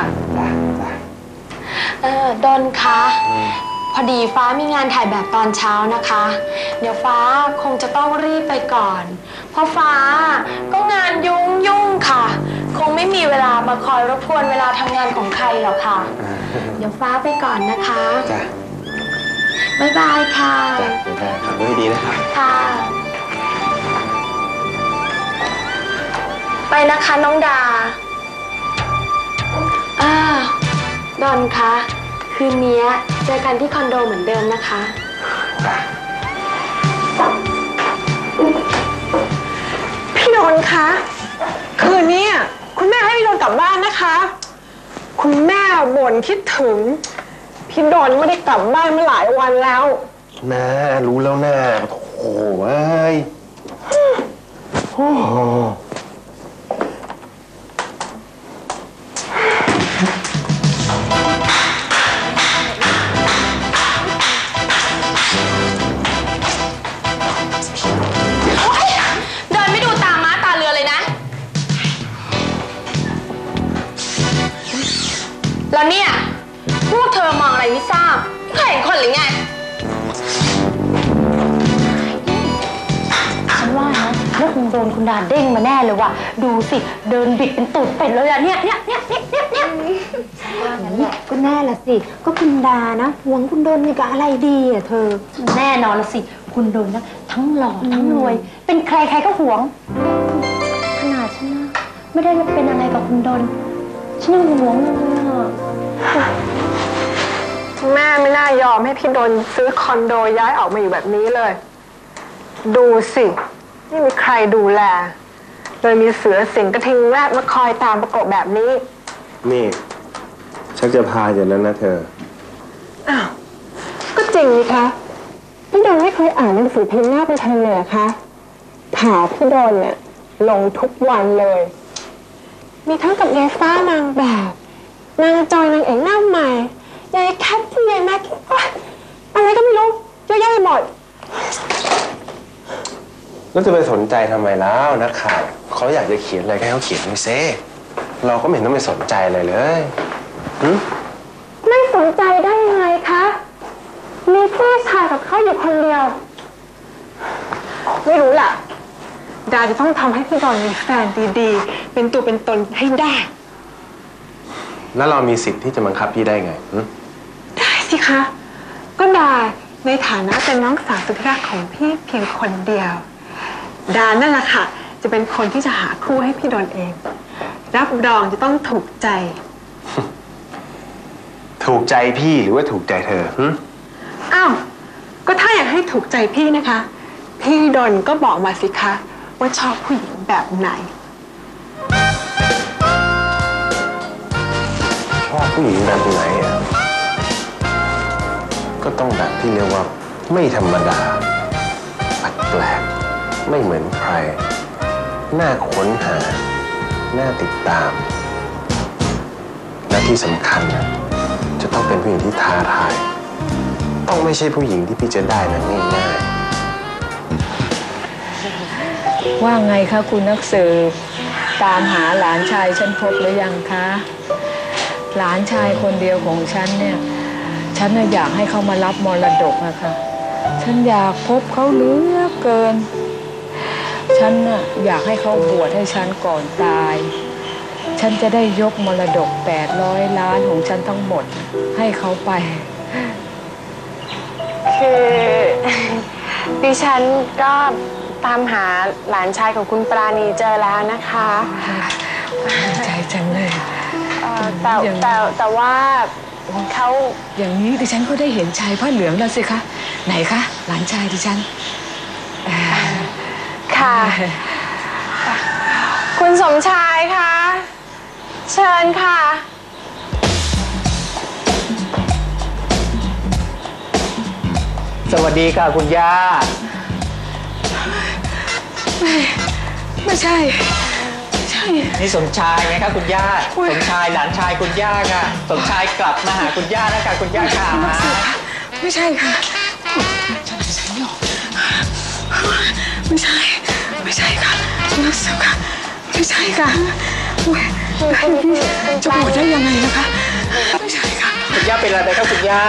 ดนคะพอดีฟ้ามีงานถ่ายแบบตอนเช้านะคะ เดี๋ยวฟ้าคงจะต้องรีบไปก่อน เพราะฟ้าก็งานยุ่งค่ะ คงไม่มีเวลามาคอยรบกวนเวลาทำงานของใครหรอกค่ะ เดี๋ยวฟ้าไปก่อนนะคะจ้ะบ๊ายบายค่ะจ้ะได้ครับไว้ดีนะครับค่ะ ไปนะคะน้องดาดอนคะคืนนี้เจอกันที่คอนโดเหมือนเดิมนะคะพี่ดอนคะ คืนนี้คุณแม่ให้พี่ดอนกลับบ้านนะคะ คุณแม่บ่นคิดถึง พี่ดอนไม่ได้กลับบ้านมาหลายวันแล้วนะรู้แล้วนะโอ้โหเอ้ยโอ้โหเดินไม่ดูตาม้าตาเรือเลยนะ แล้วเนี่ย พวกเธอมองอะไรไม่ทราบไม่เคยเห็นคนหรือไง ฉันว่านะเรื่องโดนคุณดาเด้งมาแน่เลยว่ะ ดูสิ เดินบิดเป็นตูดเป็ดเลยอะเนี่ยก็แน่ละสิ ก็คุณดานะหวงคุณโดนนี่กับอะไรดีอะเธอ แน่นอนละสิ คุณโดนนะทั้งหล่อทั้งรวย เป็นใครใครก็หวง ขนาดฉันนะไม่ได้เป็นอะไรกับคุณโดนฉันยังหวงเลยอะแม่ไม่น่ายอมให้พี่ดนซื้อคอนโดย้ายออกมาอยู่แบบนี้เลย ดูสิไม่มีใครดูแลเลยมีเสือสิงกระทิงแรดมาคอยตามประกบแบบนี้นี่ชักจะพาอย่างนั้นนะเธออ้าวก็จริงนี่คะพี่ดนไม่เคยอ่านหนังสือพิมพ์หน้าไปทางเลยคะข่าวพี่ดนเนี่ยลงทุกวันเลย มีทั้งกับยายฟ้านางแบบนางจอยนางเอกหน้าใหม่ยายแคทที่ยายแม็กอะไรก็ไม่รู้เยอะแยะไปหมดแล้วจะไปสนใจทำไมแล้วนักข่าวเขาอยากจะเขียนอะไรให้เขาเขียนไม่เซ่เราก็ไม่เห็นต้องไปสนใจอะไรเลยไม่สนใจได้ยังไงคะมีพี่ชายกับเขาอยู่คนเดียวไม่รู้ล่ะดาจะต้องทำให้พี่ดอนมีแฟนดีๆเป็นตัวเป็นตนให้ได้แล้วเรามีสิทธิ์ที่จะบังคับพี่ได้ไงได้สิคะก็ดาในฐานะเป็นน้องสาวสุดที่รักของพี่เพียงคนเดียวดานั่นแหละค่ะจะเป็นคนที่จะหาคู่ให้พี่ดอนเองรับรองจะต้องถูกใจถูกใจพี่หรือว่าถูกใจเธออ้าวก็ถ้าอยากให้ถูกใจพี่นะคะพี่ดอนก็บอกมาสิคะว่าชอบผู้หญิงแบบไหนชอผู้หญิงแบบไหนอ่ะก็ต้องแบบที่เรียกว่าไม่ธรรมดาแปลกไม่เหมือนใครน่าค้นหาน่าติดตามและที่สำคัญนะจะต้องเป็นผู้หญิงที่ท้าทายต้องไม่ใช่ผู้หญิงที่พี่จะได้นะง่ายๆว่าไงคะคุณนักสืบตามหาหลานชายฉันพบหรือยังคะหลานชายคนเดียวของฉันเนี่ยฉันอยากให้เขามารับมรดกนะคะฉันอยากพบเขาเหลือเกินฉันน่ะอยากให้เขาบวชให้ฉันก่อนตายฉันจะได้ยกมรดก800 ล้านของฉันทั้งหมดให้เขาไปคือดิฉันก็ตามหาหลานชายของคุณปราณีเจอแล้วนะคะใจจังเลยแต่ว่าเขาอย่างนี้ดิฉันก็ได้เห็นชายผ้าเหลืองแล้วสิคะไหนคะหลานชายดิฉันค่ะคุณสมชายคะเชิญค่ะสวัสดีค่ะคุณย่าไม่ใช่นี่สมชายไงครับคุณย่าสมชายหลานชายคุณย่าค่ะสมชายกลับมาหาคุณย่านะคะคุณย่าค่ะไม่ใช่ค่ะฉันหรอกไม่ใช่ค่ะนักสืบค่ะไม่ใช่ค่ะจะบวชได้ยังไงนะคะไม่ใช่ค่ะคุณย่าเป็นอะไรไปครับคุณย่า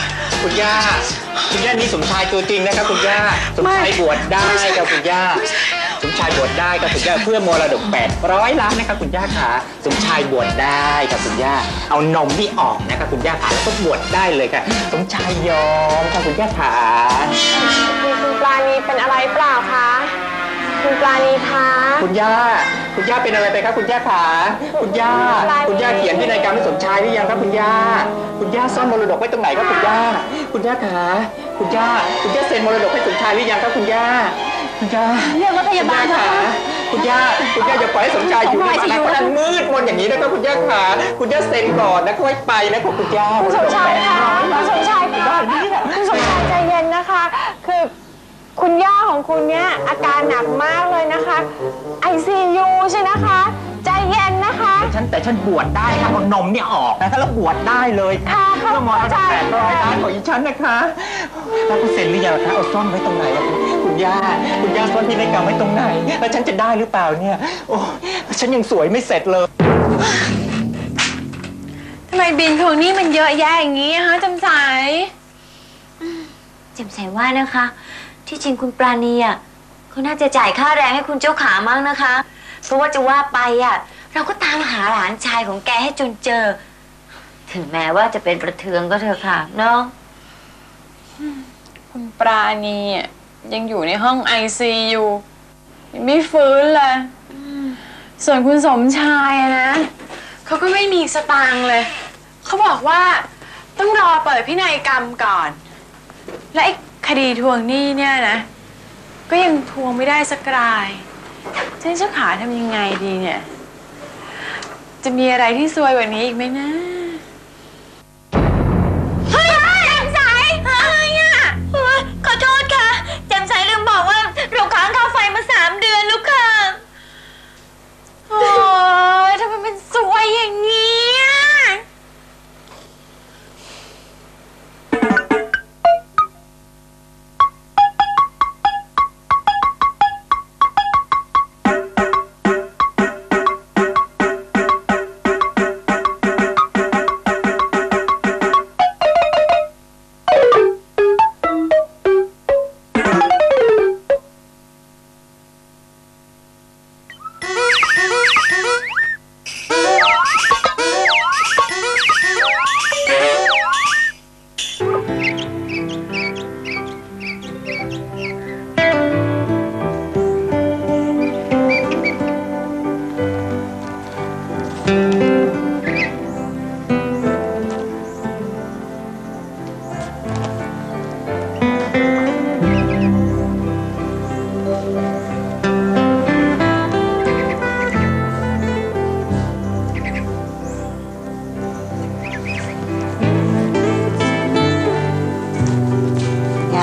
นี่สมชายตัวจริงนะครับคุณย่าสมชายบวชได้ครับคุณย่าสมชายบวชได้ครับคุณย่าเพื่อมรดก800 ล้านนะครับคุณย่าค่ะสมชายบวชได้ครับคุณย่าเอานมนี่ออกนะครับคุณย่าค่ะแล้วก็บวชได้เลยค่ะสมชายยอมครับคุณย่าค่ะคุณปราณีเป็นอะไรเปล่าคะคุณปราณีคะคุณย่าเป็นอะไรไปครับคุณย่าขาคุณย่าเขียนพินัยกรรมให้สมชายหรือยังครับคุณย่าซ่อนมรดกไว้ตรงไหนครับคุณย่าขาคุณย่าเซ็นมรดกให้สมชายหรือยังครับคุณย่าเรียกรถพยาบาลค่ะคุณย่าอย่าปล่อยให้สมชายอยู่ในสถานการณ์มืดมนอย่างนี้นะครับคุณย่าขาคุณย่าเซ็นก่อนนะค่อยไปนะครับคุณย่าคุณสมชายคะคุณสมชายใจเย็นนะคะคือคุณย่าของคุณเนี่ยอาการหนักมากเลยนะคะ ICU ใช่นะคะใจเย็นนะคะแต่ฉันบวชได้ค่ะเอานมเนี่ยออกนะคะแล้วบวชได้เลยค่ะก็มรดก800 ล้านของอีฉันนะคะแล้วเซ็นหรือยังคะเอาซ่อนไว้ตรงไหนคุณย่าซ่อนพินัยกรรมไว้ตรงไหนแล้วฉันจะได้หรือเปล่าเนี่ยโอ้ฉันยังสวยไม่เสร็จเลยทำไมบินทวงหนี้มันเยอะแยะอย่างนี้ฮะจำใสว่านะคะที่จริงคุณปราณีอ่ะเขาน่าจะจ่ายค่าแรงให้คุณเจ้าขามั้งนะคะเพราะว่าจะว่าไปอ่ะเราก็ตามหาหลานชายของแกให้จนเจอถึงแม้ว่าจะเป็นประเทืองก็เถอะค่ะเนาะคุณปราณีอ่ะยังอยู่ในห้อง ICU ยังไม่ฟื้นเลยส่วนคุณสมชายอะนะเขาก็ไม่มีสตางค์เลยเขาบอกว่าต้องรอเปิดพินัยกรรมก่อนและไอ้คดีทวงหนี้เนี่ยนะก็ยังทวงไม่ได้สักรายเจ้าขาทำยังไงดีเนี่ยจะมีอะไรที่ซวยกว่านี้อีกไหมนะเฮ้ยแจ่มใสอะไรอ่ะขอโทษค่ะแจ่มใสลืมบอกว่าเราค้างค่าไฟมา3 เดือนแล้วค่ะโอ้ยทำไมเป็นซวยอย่างนี้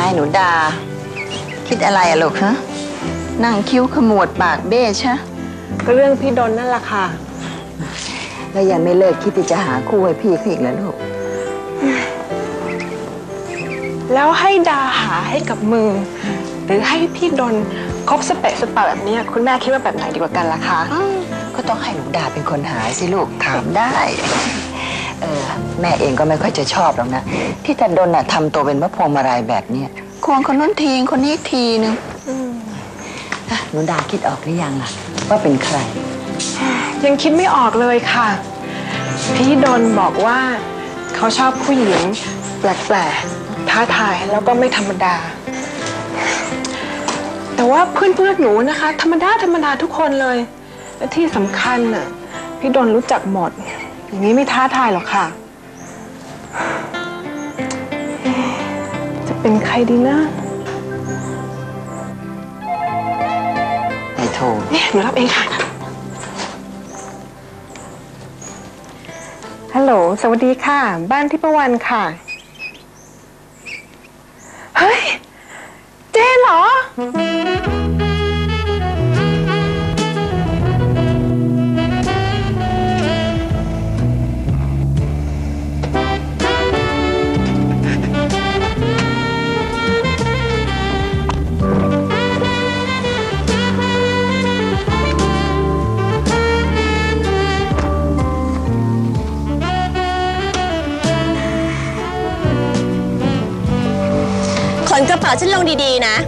หนูดา คิดอะไรอะลูกฮะนั่งคิ้วขมวดปากเบ้ใช่ก็เรื่องพี่ดนนั่นแหละค่ะแล้วยังไม่เลิกคิดที่จะหาคู่ให้พี่เขาอีกแล้วลูกแล้วให้ดาหาให้กับมือ หรือให้พี่ดนคบสเปะสปะแบบนี้คุณแม่คิดว่าแบบไหนดีกว่ากันล่ะคะก็ต้องให้หนูดาเป็นคนหาสิลูกถามได้แม่เองก็ไม่ค่อยจะชอบหรอกนะที่แต่ดนน่ะทำตัวเป็นพระพวงมาลัยแบบเนี้ยควงคนนู้นทีคนนี้ทีนึงหนูดาคิดออกหรือยังล่ะว่าเป็นใครยังคิดไม่ออกเลยค่ะพี่ดนบอกว่าเขาชอบผู้หญิงแปลกๆท้าทายแล้วก็ไม่ธรรมดาแต่ว่าเพื่อนๆหนูนะคะธรรมดาทุกคนเลยและที่สำคัญน่ะพี่ดนรู้จักหมดอย่างนี้ไม่ท้าทายหรอกค่ะจะเป็นใครดีนะไอ้โทรเนี่ยหนูรับเองค่ะฮัลโหลสวัสดีค่ะบ้านทิพวรรณค่ะเฮ้ยเจ๊เหรอขนกระเป๋าฉันลงดีๆนะ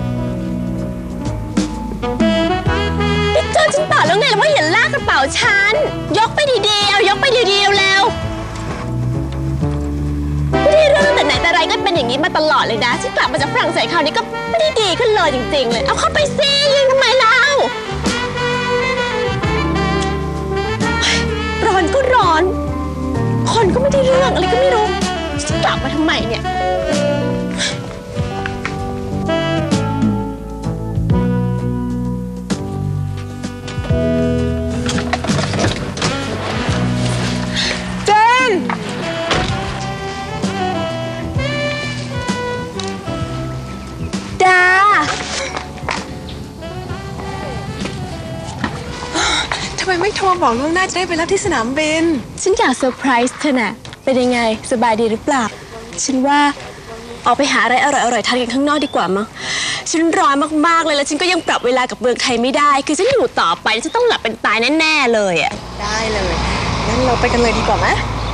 พี่เจ้าฉันบอกแล้วไงว่าอย่าลากกระเป๋าฉันยกไปดีๆเอายกไปดีๆเร็วๆไม่ได้เรื่องแต่ไหนแต่ไรก็เป็นอย่างนี้มาตลอดเลยนะฉันกลับมาจากฝรั่งเศสคราวนี้ก็ไม่ได้ดีขึ้นเลยจริงๆเลยเอาเข้าไปสิยืนทำไมเล่าร้อนก็ร้อนคนก็ไม่ได้เรื่องอะไรก็ไม่รู้ฉันกลับมาทำไมเนี่ยทำไมไม่โทรบอกล่วงหน้าจะได้ไปรับที่สนามบินฉันอยากเซอร์ไพรส์เธอน่ะเป็นยังไงสบายดีหรือเปล่าฉันว่าออกไปหาอะไรอร่อยๆทานกันข้างนอกดีกว่ามั้งฉันร้อนมากๆเลยแล้วฉันก็ยังปรับเวลากับเมืองไทยไม่ได้คือฉันอยู่ต่อไปฉันต้องหลับเป็นตายแน่ๆเลยอ่ะได้เลยงั้นเราไปกันเลยดีกว่าไหม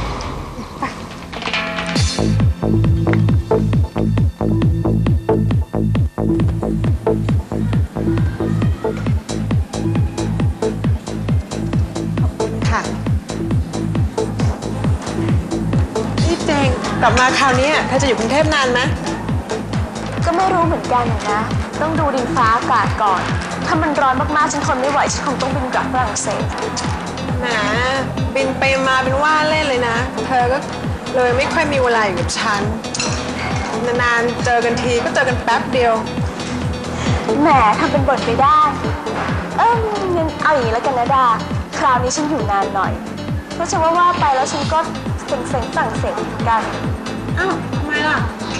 กลับมาคราวนี้เธอจะอยู่กรุงเทพนานไหมก็ไม่รู้เหมือนกันนะต้องดูดินฟ้าอากาศก่อนถ้ามันร้อนมากๆฉันทนไม่ไหวฉันคงต้องบินกลับฝรั่งเศสแหมบินไปมาเป็นว่าเล่นเลยนะเธอก็เลยไม่ค่อยมีเวลาอยู่กับฉันนานๆเจอกันทีก็เจอกันแป๊บเดียวแหมทำเป็นบ่นไปได้งั้นเอาอย่างนี้แล้วกันนะดาคราวนี้ฉันอยู่นานหน่อยเพราะฉันว่าไปแล้วฉันก็เซ็งฝรั่งเศสเหมือนกันอ้าวทำไมล่ะ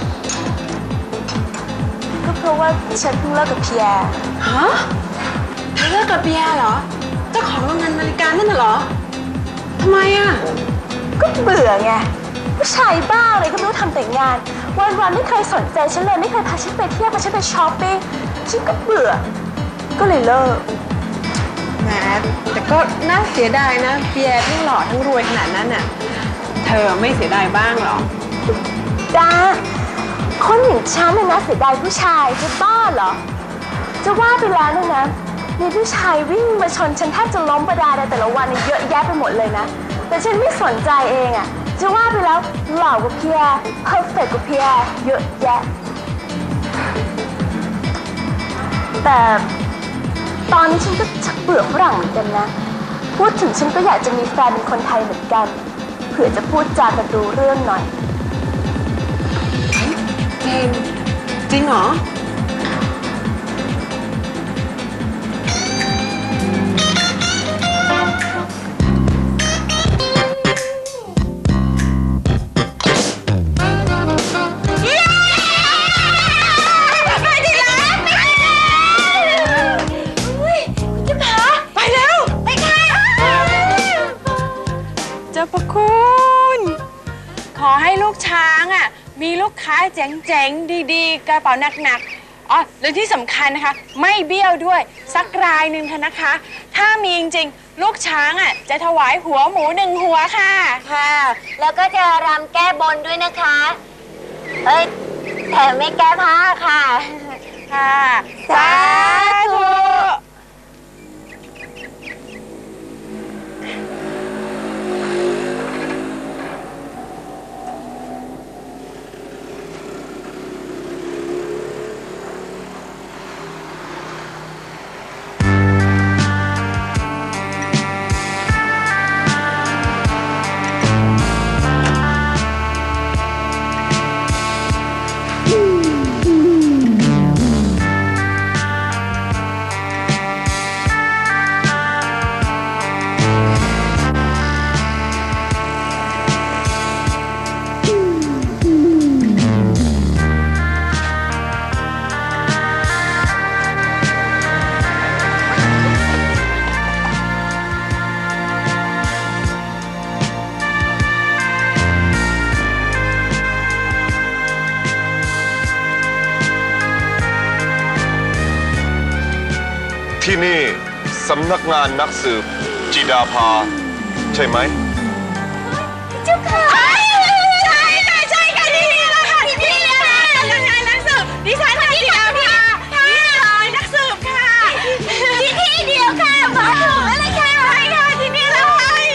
ก็เพราะว่าฉันเพิ่งเลิกกับเพียร์ฮะเธอเลิกกับเพียร์เหรอเจ้าของโรงงานนาฬิกานั่นน่ะเหรอทำไมอ่ะก็เบื่อไงผู้ชายบ้าอะไรก็ไม่รู้ทำแต่งานวันๆไม่เคยสนใจฉันเลยไม่เคยพาฉันไปเที่ยวพาฉันไปช้อปปิ้งฉันก็เบื่อก็เลยเลิกแหมแต่ก็น่าเสียดายนะเพียร์ทั้งหล่อทั้งรวยขนาดนั้นน่ะเธอไม่เสียดายบ้างหรอจ้าคนอย่างฉันเนี่ยนะเสียดายผู้ชายจะบ้าเหรอจะว่าไปแล้วเนี่ยนะมีผู้ชายวิ่งมาชนฉันแทบจะล้มประดาในแต่ละวันเยอะแยะไปหมดเลยนะแต่ฉันไม่สนใจเองอะจะว่าไปแล้วหล่อกว่าเพียร์เพอร์เฟกต์กว่าเพียร์เยอะแยะแต่ตอนนี้ฉันก็ชักเบื่อฝรั่งเหมือนกันนะพูดถึงฉันก็อยากจะมีแฟนเป็นคนไทยเหมือนกันเผื่อจะพูดจากันรู้เรื่องหน่อยจริงเหรอเนะคะเจ๋งๆดีๆกระเป๋าหนักๆอ๋อแล้วที่สำคัญนะคะไม่เบี้ยวด้วยสักรายหนึ่งค่ะนะคะ ถ้ามีจริงๆลูกช้างอ่ะจะถวายหัวหมู1 หัวค่ะค่ะ แล้วก็จะรำแก้บนด้วยนะคะแต่ไม่แก้ผ้าค่ะค่ะสาธุที่นี่สำนักงานนักสืบจิดาภาใช่ไหมเจ้าค่ะใช่ค่ะที่นี่แหละค่ะที่นี่แหละสำนักงานนักสืบดิฉันจิดาภานี่เลยนักสืบค่ะที่เดียวค่ะมาถูกแล้วเลยค่ะใช่ค่ะที่นี่เลย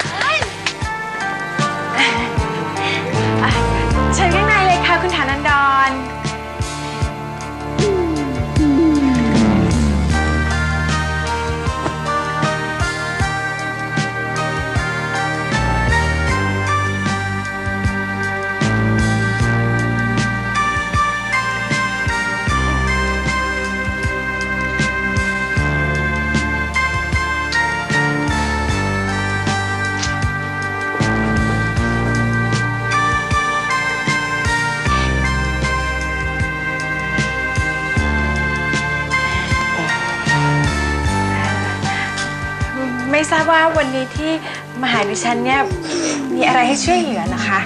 เชิญข้างในเลยค่ะคุณฐานันดรไม่ทราบว่าวันนี้ที่มาหาดิฉันเนี่ยมีอะไรให้ช่วยเหลือเหรอคะ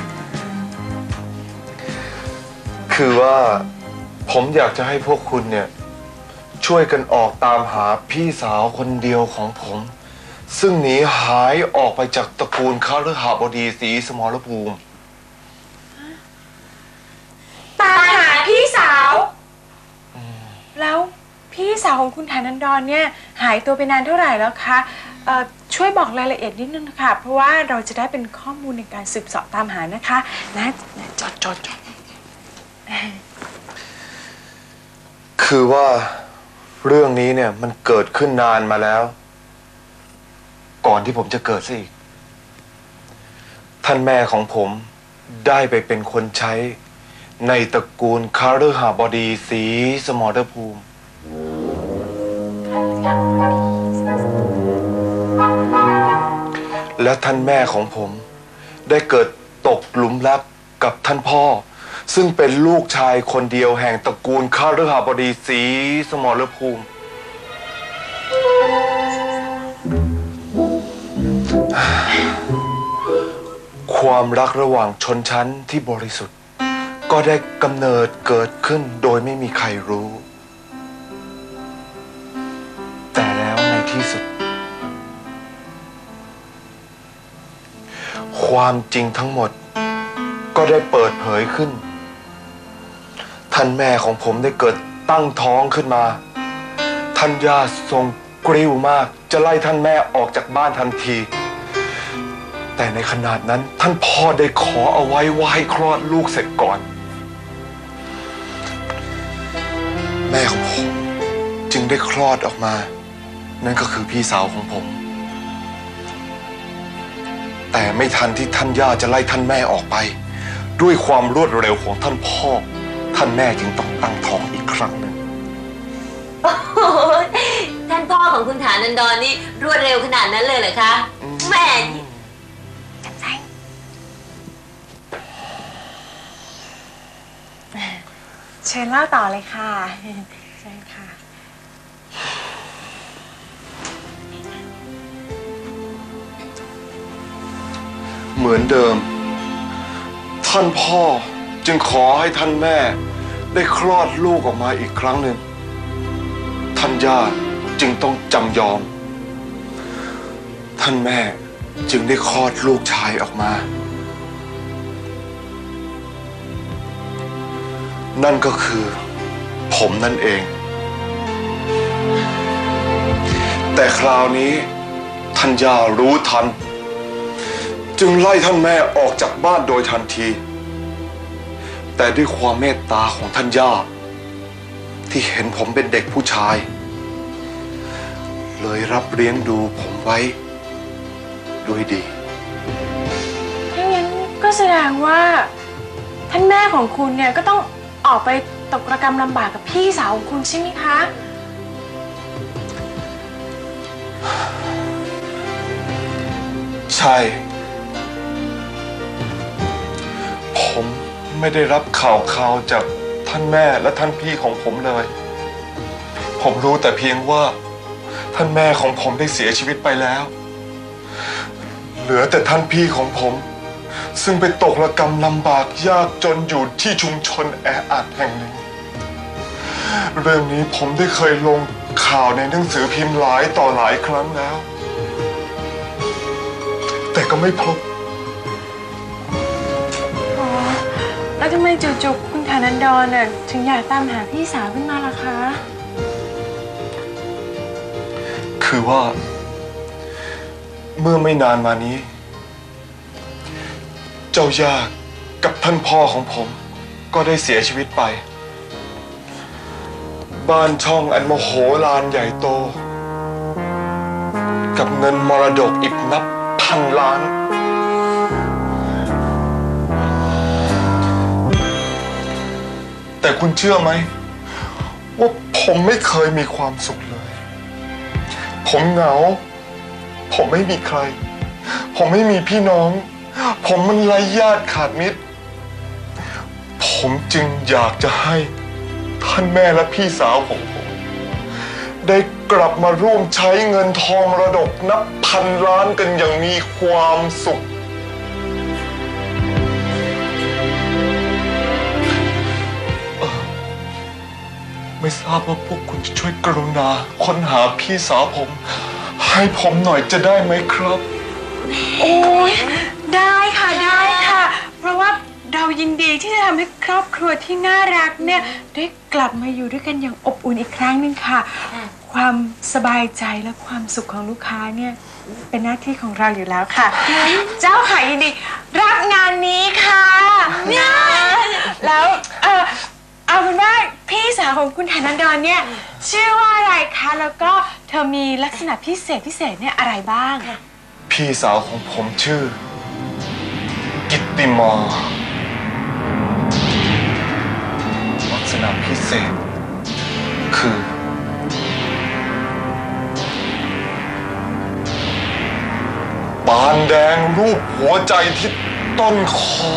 คือว่าผมอยากจะให้พวกคุณเนี่ยช่วยกันออกตามหาพี่สาวคนเดียวของผมซึ่งหนีหายออกไปจากตระกูลคฤหบดีศรีสมรภูมิตามหาพี่สาวแล้วพี่สาวของคุณฐานันดรเนี่ยหายตัวไปนานเท่าไหร่แล้วคะช่วยบอกรายละเอียดนิดนึงนะคะเพราะว่าเราจะได้เป็นข้อมูลในการสืบเสาะตามหานะคะนะจดคือว่าเรื่องนี้เนี่ยมันเกิดขึ้นนานมาแล้วก่อนที่ผมจะเกิดซะอีกท่านแม่ของผมได้ไปเป็นคนใช้ในตระกูลคฤหบดีศรีสมรภูมิและท่านแม่ของผมได้เกิดตกหลุมรักกับท่านพ่อซึ่งเป็นลูกชายคนเดียวแห่งตระกูลคฤหบดีศรีสมรภูมิความรักระหว่างชนชั้นที่บริสุทธิ์ก็ได้กำเนิดเกิดขึ้นโดยไม่มีใครรู้แต่แล้วในที่สุดความจริงทั้งหมดก็ได้เปิดเผยขึ้นท่านแม่ของผมได้เกิดตั้งท้องขึ้นมาท่านย่าทรงกริ้วมากจะไล่ท่านแม่ออกจากบ้านทันทีแต่ในขนาดนั้นท่านพ่อได้ขอเอาไว้ว่าให้คลอดลูกเสร็จก่อนแม่ของผมจึงได้คลอดออกมานั่นก็คือพี่สาวของผมแต่ไม่ทันที่ท่านย่าจะไล่ท่านแม่ออกไปด้วยความรวดเร็วของท่านพ่อท่านแม่จึงต้องตั้งท้องอีกครั้งหนึ่งท่านพ่อของคุณฐานันดรนี่รวดเร็วขนาดนั้นเลยเหรอคะแม่เชิญเล่าต่อเลยค่ะใช่ค่ะเหมือนเดิมท่านพ่อจึงขอให้ท่านแม่ได้คลอดลูกออกมาอีกครั้งหนึ่งท่านย่าจึงต้องจำยอมท่านแม่จึงได้คลอดลูกชายออกมานั่นก็คือผมนั่นเองแต่คราวนี้ท่านย่ารู้ทันจึงไล่ท่านแม่ออกจากบ้านโดยทันทีแต่ด้วยความเมตตาของท่านย่าที่เห็นผมเป็นเด็กผู้ชายเลยรับเลี้ยงดูผมไว้ด้วยดีถ้างั้นก็แสดงว่าท่านแม่ของคุณเนี่ยก็ต้องออกไปตกระกำลำบากกับพี่สาวของคุณใช่ไหมคะใช่ผมไม่ได้รับข่าวจากท่านแม่และท่านพี่ของผมเลยผมรู้แต่เพียงว่าท่านแม่ของผมได้เสียชีวิตไปแล้วเหลือแต่ท่านพี่ของผมซึ่งไปตกระกำลำบากยากจนอยู่ที่ชุมชนแออัดแห่งหนึ่งเรื่องนี้ผมได้เคยลงข่าวในหนังสือพิมพ์หลายต่อหลายครั้งแล้วแต่ก็ไม่พบอ๋อแล้วทำไมจู่ๆคุณฐานันดรน่ะถึงอยากตามหาพี่สาวขึ้นมาล่ะคะคือว่าเมื่อไม่นานมานี้เจ้าย่ากับท่านพ่อของผมก็ได้เสียชีวิตไปบ้านช่องอันมโหฬารใหญ่โตกับเงินมรดกอีกนับพันล้านแต่คุณเชื่อไหมว่าผมไม่เคยมีความสุขเลยผมเหงาผมไม่มีใครผมไม่มีพี่น้องผมมันไร้ญาติขาดมิตรผมจึงอยากจะให้ท่านแม่และพี่สาวของผมได้กลับมาร่วมใช้เงินทองมรดกนับพันล้านกันอย่างมีความสุขไม่ทราบว่าพวกคุณจะช่วยกรุณาค้นหาพี่สาวผมให้ผมหน่อยจะได้ไหมครับโอ้ยได้ค่ะได้ค่ะเพราะว่าเรายินดีที่จะทำให้ครอบครัวที่น่ารักเนี่ยได้กลับมาอยู่ด้วยกันอย่างอบอุ่นอีกครั้งหนึ่งค่ะความสบายใจและความสุขของลูกค้าเนี่ยเป็นหน้าที่ของเราอยู่แล้วค่ะเจ้าค่ะยินดีรับงานนี้ค่ะแล้วเอาเป็นว่าพี่สาวของคุณฐานันดรเนี่ยชื่อว่าอะไรคะแล้วก็เธอมีลักษณะพิเศษเนี่ยอะไรบ้างพี่สาวของผมชื่อกิตติมาลักษณะพิเศษคือปานแดงรูปหัวใจที่ต้นคอ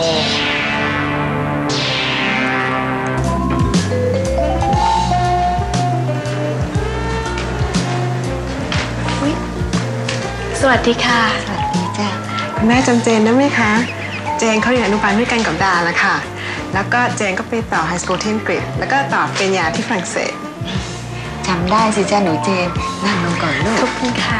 สวัสดีค่ะสวัสดีจ้ะคุณแม่จำเจนได้ไหมคะเจนเขาเรียนอนุบาลด้วยกันกับดาแล้วค่ะแล้วก็เจนก็ไปต่อไฮสคูลที่อังกฤษแล้วก็ต่อปริญญาที่ฝรั่งเศสจำได้สิจ้าหนูเจนนั่งลงก่อนลูกขอบคุณค่ะ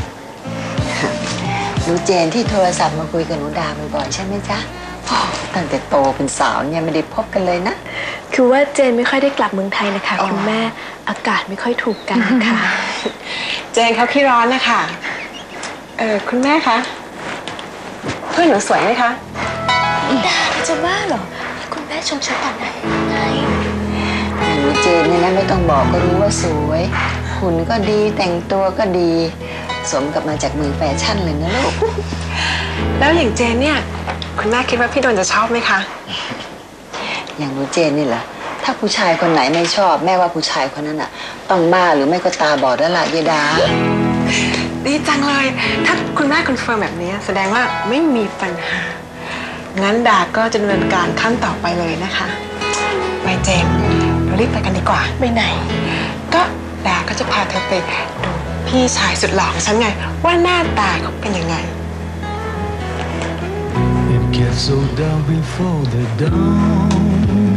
หนูเจนที่โทรศัพท์มาคุยกับหนูดาบ่อยๆใช่ไหมจ๊ะตั้งแต่โตเป็นสาวเนี่ยไม่ได้พบกันเลยนะคือว่าเจนไม่ค่อยได้กลับเมืองไทยนะคะคุณแม่อากาศไม่ค่อยถูกกันค่ะเจนเขาขี้ร้อนนะคะคุณแม่คะเพื่อนหนูสวยไหมคะดาจะบ้าเหรอคุณแม่ชมฉันตอนไหนไงหนูเจนเนี่ยนะไม่ต้องบอกก็รู้ว่าสวยหุ่นก็ดีแต่งตัวก็ดีสมกับมาจากเมืองแฟชั่นเลยนะลูกแล้วอย่างเจนเนี่ยคุณแม่คิดว่าพี่โดนจะชอบไหมคะอย่างหนูเจนนี่แหละถ้าผู้ชายคนไหนไม่ชอบแม่ว่าผู้ชายคนนั้นอ่ะต้องบ้าหรือไม่ก็ตาบอดแล้วล่ะยายดาดีจังเลยถ้าคุณแม่คอนเฟิร์มแบบนี้แสดงว่าไม่มีปัญหางั้นดาก็จะดำเนินการขั้นต่อไปเลยนะคะไปเจนเรารีบไปกันดีกว่าไปไหนก็ดาก็จะพาเธอไปดูพี่ชายสุดหล่อของฉันไงว่าหน้าตาเขาเป็นยังไง Get so down before the dawn.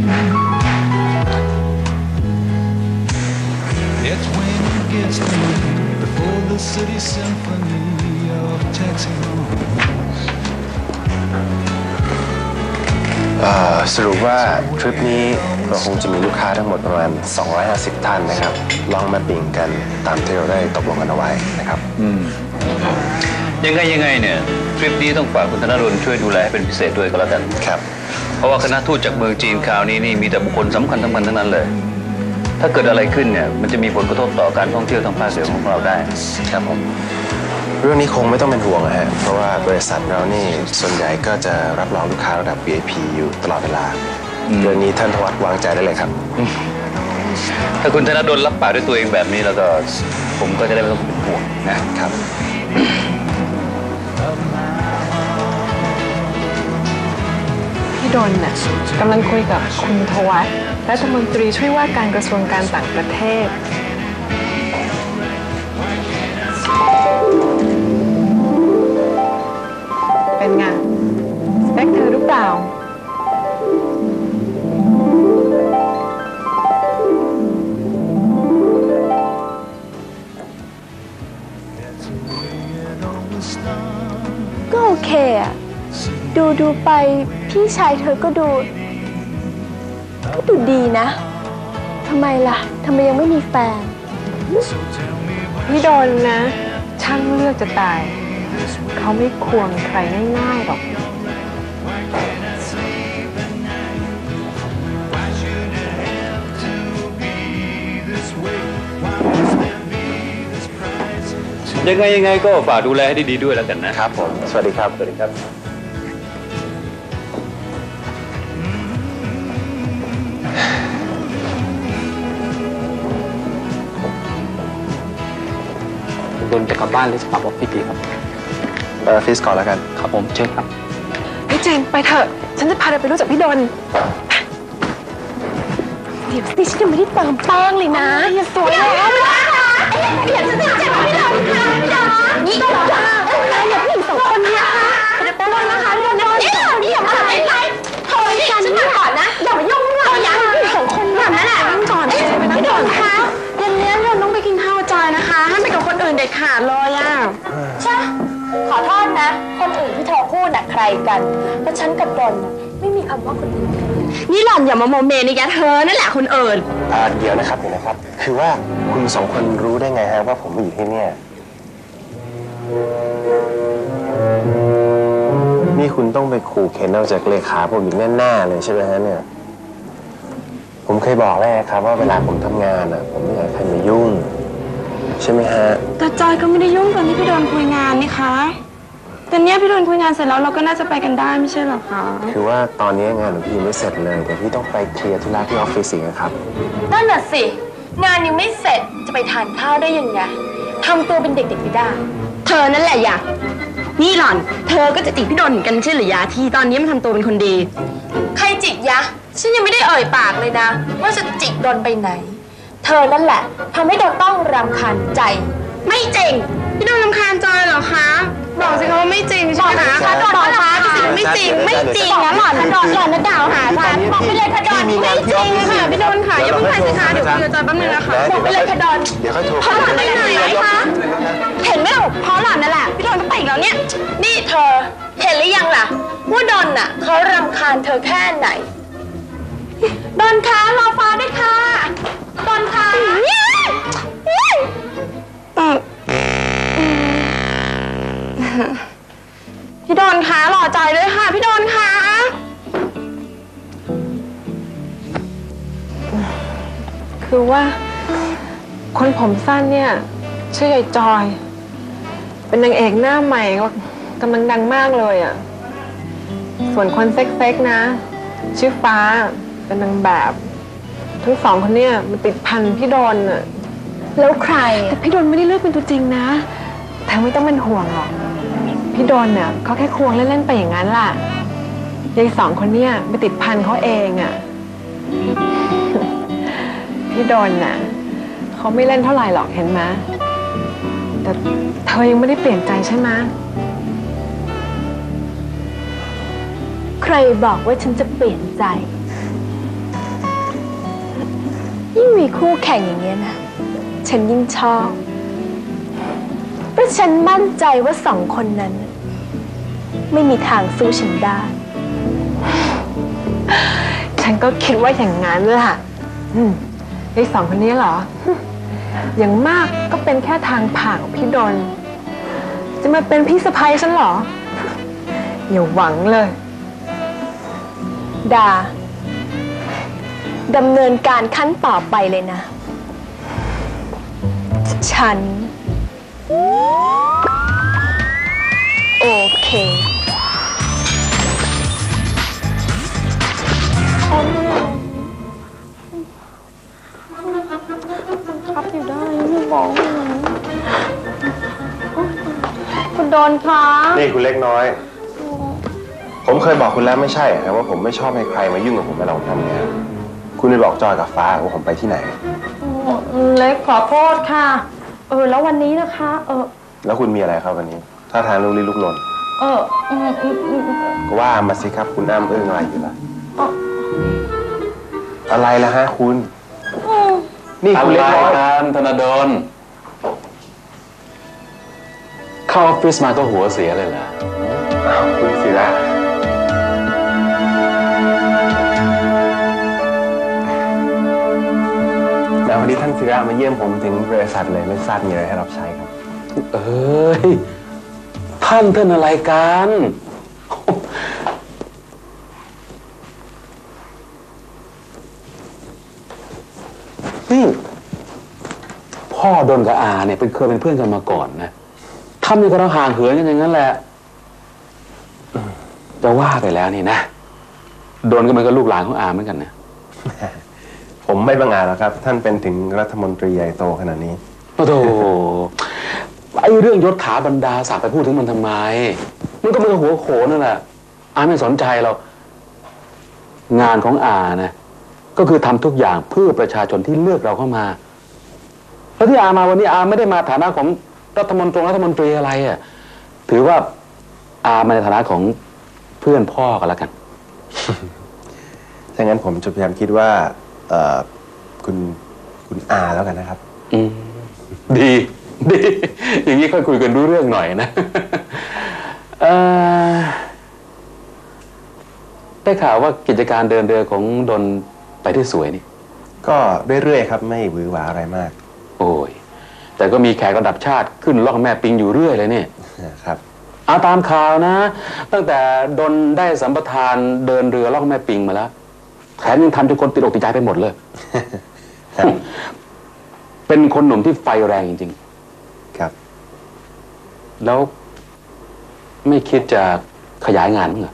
It's when it gets dark before the city symphony of taxi horns. สรุปว่าทริปนี้เราคงจะมีลูกค้าทั้งหมดประมาณ250ท่านนะครับลองมาปิ่งกันตามที่เราได้ตกลงกันเอาไว้นะครับยังไงเนี่ยทริปนี้ต้องฝากคุณธนดลช่วยดูแลให้เป็นพิเศษด้วยก็แล้วกันครับเพราะว่าคณะทูตจากเมืองจีนคราวนี้นี่มีแต่บุคคลสำคัญทั้งนั้นเลยถ้าเกิดอะไรขึ้นเนี่ยมันจะมีผลกระทบต่อการท่องเที่ยวทางภาคเหนือของเราได้ครับผมเรื่องนี้คงไม่ต้องเป็นห่วงนะฮะเพราะว่าบริษัทเรานี่ส่วนใหญ่ก็จะรับรองลูกค้าระดับ VIP อยู่ตลอดเวลาเรื่องนี้ท่านธวัฒน์วางใจได้เลยครับถ้าคุณธนดลรับปากด้วยตัวเองแบบนี้แล้วก็ผมก็จะได้ไม่ต้องเป็นห่วงนะครับพี่ดลน่ะกำลังคุยกับคุณธวัฒน์รัฐมนตรีช่วยว่าการกระทรวงการต่างประเทศเป็นไงสเปคเธอหรือเปล่าก็โอเคอะดูไปพี่ชายเธอก็ดูดีนะทำไมล่ะทำไมยังไม่มีแฟนพี่ดลนะช่างเลือกจะตายเขาไม่ควงใครง่ายๆหรอกยังไงก็ฝากดูแลให้ดีๆด้วยแล้วกันนะครับผมสวัสดีครับสวัสดีครับดลจะกลับบ้านหรือจะกลับออฟฟิศดีครับออฟฟิศก่อนแล้วกันครับผมเชิญครับพี่เจนไปเถอะฉันจะพาเธอไปรู้จักพี่ดลเดี๋ยวสิฉันยังไม่ได้เติมแป้งเลยนะอย่าสวยเลยเดี๋ยวฉันจะจับพี่ดลค่ะพี่ดลนี่ดลอย่าผู้หญิงสองคนนี้ค่ะเดี๋ยวแป๊บนึงนะคะพี่ดลนี่อย่ามาอะไรเฮ้ยฉันมาก่อนนะอย่ามายุ่งเราอย่าผู้หญิงสองคนแบบนั้นแหละนั่งก่อนพี่ดลคะเย็นนี้เราต้องไปกินข้าวจอยนะคะห้ามไปกับคนอื่นเด็ดขาดเลยอ่ะใช่ขอโทษนะคนอื่นที่เธอพูดน่ะใครกันเพราะฉันกับดลไม่มีคำว่าคนอื่นนี่หล่อนอย่ามาโมเมนี่แกเธอนั่นแหละคนอื่นเดี๋ยวนะครับคือว่าคุณสองคนรู้ได้ไงฮะว่าผมมาอยู่ที่เนี่ยนี่คุณต้องไปขู่เข็นเอาจากเลขาผมอีกแน่ๆเลยใช่ไหมฮะเนี่ยผมเคยบอกแล้วครับว่าเวลาผมทำงานผมไม่อยากให้ใครมายุ่งใช่ไหมฮะแต่จอยก็ไม่ได้ยุ่งตอนที่พี่ดลคุยงานนี่คะแต่เนี้ยพี่ดลคุยงานเสร็จแล้วเราก็น่าจะไปกันได้ไม่ใช่หรอคะคือว่าตอนนี้งานของพี่ยังไม่เสร็จเลยแต่พี่ต้องไปเคลียร์ธุระที่ออฟฟิศอีกนะครับนั่นน่ะสิงานยังไม่เสร็จจะไปทานข้าวได้ยังไงทำตัวเป็นเด็กๆไม่ได้เธอนั่นแหละอย่านี่หล่อนเธอก็จะจิกพี่ดลเหมือนกันใช่หรือยะที่ตอนนี้มันทำตัวเป็นคนดีใครจิกยะฉันยังไม่ได้เอ่ยปากเลยนะว่าจะจิกดลไปไหนเธอนั่นแหละทำให้ดลต้องรำคาญใจไม่จริงพี่ดลรำคาญใจเหรอคะบอกสิคะว่าไม่จริงใช่ไหมคะบอกค่ะสิไม่จริงนะหล่อนนะดาวหาฉันบอกไปเลยค่ะดลไม่จริงค่ะพี่ดลค่ะอย่าเพิ่งไปสิคะเดี๋ยวคุยกับจอยแป๊บนึงนะคะบอกไปเลยค่ะดลเดี๋ยวค่อยโทรเพราะหล่อนไปไหนคะเห็นไหมล่ะเพราะหล่อนนั่นแหละพี่ดลก็ไปอีกแล้วเนี่ยนี่เธอเห็นหรือยังล่ะว่าดลน่ะเขารำคาญเธอแค่ไหนดลคะรอฟ้าด้วยค่ะดลคะพี่ดลคะหล่อใจด้วยค่ะพี่ดลคะคือว่าคนผมสั้นเนี่ยชื่อยายจอยเป็นนางเอกหน้าใหม่ก็กำลังดังมากเลยอ่ะส่วนคนเซ็กๆนะชื่อฟ้าเป็นนางแบบทั้งสองคนเนี่ยมันติดพันพี่ดลอ่ะแล้วใครแต่พี่ดลไม่ได้เลือกเป็นตัวจริงนะแต่ไม่ต้องเป็นห่วงหรอกพี่ดลเนี่ยเขาแค่ควงเล่นๆไปอย่างนั้นล่ะยายสองคนเนี่ยไปติดพันเขาเองอ่ะพี่ดลน่ะเขาไม่เล่นเท่าไหร่หรอกเห็นไหมแต่เธอยังไม่ได้เปลี่ยนใจใช่ไหมใครบอกว่าฉันจะเปลี่ยนใจยิ่งมีคู่แข่งอย่างเงี้ยนะฉันยิ่งชอบเพราะฉันมั่นใจว่าสองคนนั้นไม่มีทางสู้ฉันได้ฉันก็คิดว่าอย่างนั้นแหละไอ้สองคนนี้เหรอ อย่างมากก็เป็นแค่ทางผ่านของพี่ดนจะมาเป็นพี่สะใภ้ฉันเหรอ อย่าหวังเลยดาดำเนินการขั้นต่อไปเลยนะ ฉันโอเคครับอยู่ได้ไม่บอกคุณโดนคะนี่คุณเล็กน้อย ผมเคยบอกคุณแล้วไม่ใช่ครับว่าผมไม่ชอบให้ใครมายุ่งกับผมเวลาผมทำงานคุณไปบอกจอยกับฟ้าว่าผมไปที่ไหนเล็กขอโทษค่ะแล้ววันนี้นะคะแล้วคุณมีอะไรครับวันนี้ท่าทางลุกลี้ลุกลนก็ว่ามาสิครับคุณอ้ำอึ้งอะไรอยู่ล่ะอะไรล่ะฮะคุณนี่คุณเล็กน้อยกันธนดลเข้าออฟฟิศมาก็หัวเสียเลยเหรอคุณศิระแล้ววันนี้ท่านศิระมาเยี่ยมผมถึงบริษัทเลยไม่ทราบมีอะไรให้รับใช้ครับเอ้ยท่านอะไรกันนี่พ่อดนกับอาเนี่ยเคยเป็นเพื่อนกันมาก่อนนะทำอย่างกับเราห่างเหินกันอย่างนั้นแหละจะว่าไปแล้วนี่นะดนก็เหมือนกับลูกหลานของอาเหมือนกันนะผมไม่บังอาจหรอกครับท่านเป็นถึงรัฐมนตรีใหญ่โตขนาดนี้โอ้โหไอ้เรื่องยศถาบรรดาศักดิ์ไปพูดถึงมันทำไมมันก็เป็นหัวโขนนั่นแหละอาไม่สนใจเรางานของอานะก็คือทำทุกอย่างเพื่อประชาชนที่เลือกเราเข้ามาแล้วที่อามาวันนี้อาไม่ได้มาฐานะของรัฐมนตรีอะไรอ่ะถือว่าอามาในฐานะของเพื่อนพ่อกันแล้วกันถ้างั้นผมจะพยายามคิดว่าคุณอาแล้วกันนะครับดีอย่างนี้ค่อยคุยกันรู้เรื่องหน่อยนะได้ข่าวว่ากิจการเดินเรือของดนไปได้สวยนี่ก็เรื่อยๆครับไม่หวือหวาอะไรมากโอ้ยแต่ก็มีแขกระดับชาติขึ้นล่องแม่ปิงอยู่เรื่อยเลยเนี่ยครับเอาตามข่าวนะตั้งแต่ดนได้สัมปทานเดินเรือล่องแม่ปิงมาแล้วแถมยังทำจนคนติดอกติดใจไปหมดเลย เป็นคนหนุ่มที่ไฟแรงจริงๆครับแล้วไม่คิดจะขยายงานมั้งเหรอ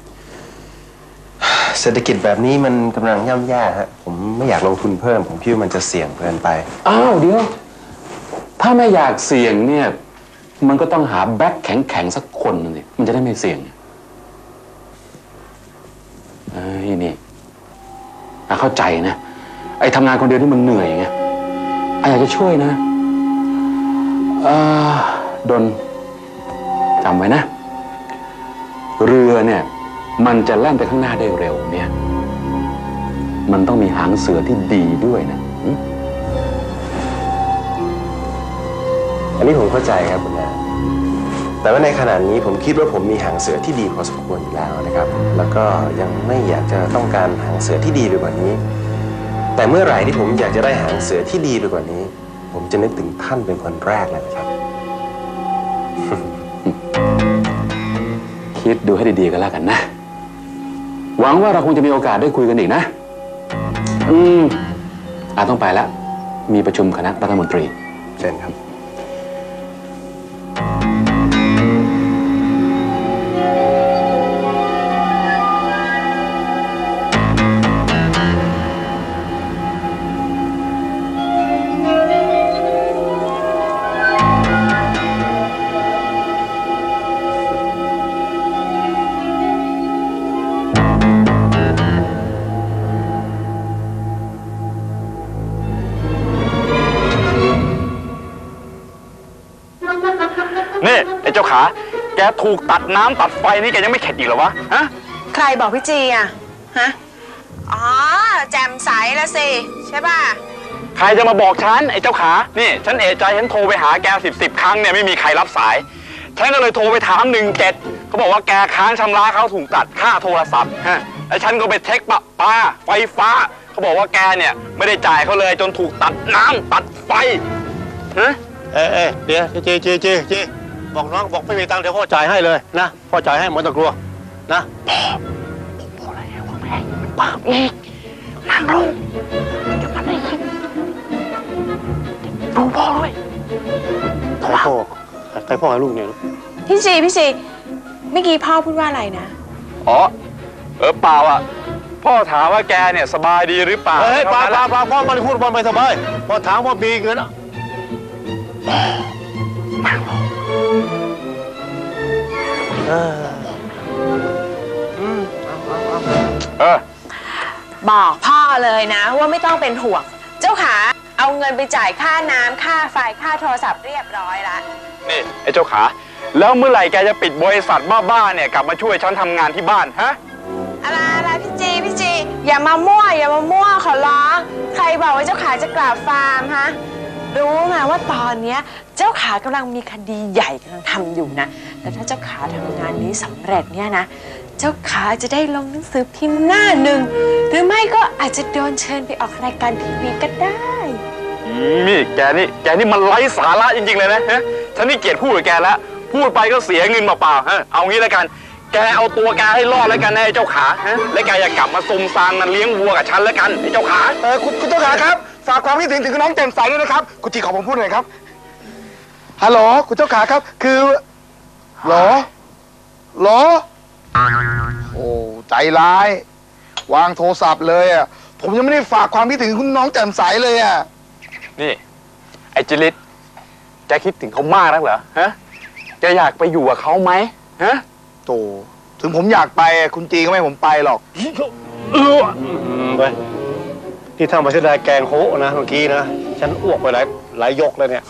เศรษฐกิจแบบนี้มันกำลังย่ำแย่ฮะผมไม่อยากลงทุนเพิ่มผมคิดว่ามันจะเสี่ยงเกินไปอ้าวเดี๋ยวถ้าไม่อยากเสี่ยงเนี่ยมันก็ต้องหาแบ็คแข็งสักคนนึงสิมันจะได้ไม่เสี่ยงนี่เข้าใจนะไอ้ทำงานคนเดียวที่มันเหนื่อยไงอยากจะช่วยนะดนจำไว้นะเรือเนี่ยมันจะแล่นไปข้างหน้าได้เร็วเนี่ยมันต้องมีหางเสือที่ดีด้วยนะอันนี้ผมเข้าใจครับคุณนาแต่ว่าในขณะนี้ผมคิดว่าผมมีหางเสือที่ดีพอสมควรอยู่แล้วนะครับแล้วก็ยังไม่อยากจะต้องการหางเสือที่ดีไปกว่านี้แต่เมื่อไหร่ที่ผมอยากจะได้หางเสือที่ดีไปกว่านี้ผมจะนึกถึงท่านเป็นคนแรกเลยนะครับคิดดูให้ดีๆกันแล้วกันนะหวังว่าเราคงจะมีโอกาสได้คุยกันอีกนะต้องไปแล้วมีประชุมคณะรัฐมนตรีเชิญครับนี่ไอ้เจ้าขาแกถูกตัดน้ำตัดไฟนี่แกยังไม่เข็ดอีกเหรอวะฮะก็รบอกพี่จีอ่ะฮะอ๋อแจ่มใสละสิใช่ป่ะใครจะมาบอกฉันไอ้เจ้าขานี่ฉันเอะใจฉันโทรไปหาแก10 ครั้งเนี่ยไม่มีใครรับสายฉันก็เลยโทรไปถาม17เขาบอกว่าแกค้างชำระเขาถูกตัดค่าโทรศัพท์ฮะแล้วฉันก็ไปเช็คปะปาไฟฟ้าเขาบอกว่าแกเนี่ยไม่ได้จ่ายเขาเลยจนถูกตัดน้ำตัดไฟฮะเดี๋ยวจีบอกน้องบอกไม่มีตังค์เดี๋ยวพ่อจ่ายให้เลยนะพ่อจ่ายให้หมดตะกลัวนะพ่อผมบอกอะไรว่าแม่มันปากอีกนั่งลงเดี๋ยวมันได้ยินดูพ่อด้วยใครพ่อให้ลูกเนี่ยพี่จีเมื่อกี้พ่อพูดว่าอะไรนะอ๋อเปล่าอ่ะพ่อถามว่าแกเนี่ยสบายดีหรือเปล่าเปล่าพ่อไม่ได้พูดพ่อไม่สบายพ่อถามว่ามีเงินอ่ะบอกพ่อเลยนะว่าไม่ต้องเป็นห่วงเจ้าขาเอาเงินไปจ่ายค่าน้ำค่าไฟค่าโทรศัพท์เรียบร้อยแล้วนี่ไอ้เจ้าขาแล้วเมื่อไหร่แกจะปิดบริษัทบ้าๆเนี่ยกลับมาช่วยฉันทำงานที่บ้านฮะอะไรพี่จีอย่ามามั่วขอร้องใครบอกว่าเจ้าขาจะกลับฟาร์มฮะรู้ไหมว่าตอนเนี้ยเจ้าขากำลังมีคดีใหญ่กำลังทำอยู่นะแต่ถ้าเจ้าขาทำงานนี้สำเร็จเนี่ยนะเจ้าขาจะได้ลงหนังสือพิมพ์หน้าหนึ่งหรือไม่ก็อาจจะโดนเชิญไปออกรายการทีวีก็ได้นี่แกนี่มันไร้สาระจริงๆเลยนะฮะฉันนี่เกลียดพูดกับแกแล้วพูดไปก็เสียเงินเปล่าๆฮะเอางี้แล้วกันแกเอาตัวแกให้รอดแล้วกันนะไอ้เจ้าขาฮะและแกอย่ากลับมาซุ่มซ่ามมันเลี้ยงวัวกับฉันแล้วกันไอ้เจ้าขาคุณเจ้าขาครับฝากความคิดถึงน้องแจ่มใสด้วยนะครับคุณจีขอผมพูดหน่อยครับฮัลโหลคุณเจ้าขาครับคือหรอโอ้ใจร้ายวางโทรศัพท์เลยอ่ะผมยังไม่ได้ฝากความคิดถึงคุณน้องแจ่มใสเลยอ่ะนี่ไอ้จิลิตแกคิดถึงเขามากนักเหรอฮะแกอยากไปอยู่กับเขาไหมฮะโตถึงผมอยากไปคุณจีก็ไม่ให้ผมไปหรอกไปที่ทำมาเสียดายแกงโฮนะเมื่อกี้นะฉันอ้วกไปหลายยกเลยเนี่ย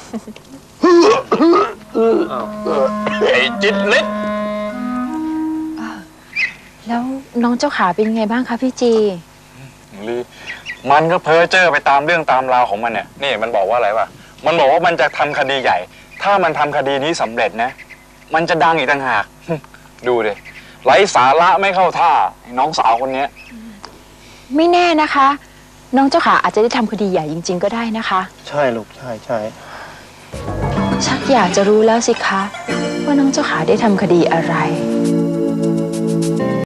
ไอ้จิลิตแล้วน้องเจ้าขาเป็นไงบ้างคะพี่จีมันก็เพ้อเจ้อไปตามเรื่องตามราวของมันเนี่ยนี่มันบอกว่าอะไรวะมันบอกว่ามันจะทำคดีใหญ่ถ้ามันทำคดีนี้สำเร็จนะมันจะดังอีกต่างหากดูดิไร้สาระไม่เข้าท่าน้องสาวคนนี้ไม่แน่นะคะน้องเจ้าขาอาจจะได้ทำคดีใหญ่จริงๆก็ได้นะคะใช่ลูกใช่ชักอยากจะรู้แล้วสิคะว่าน้องเจ้าขาได้ทำคดีอะไร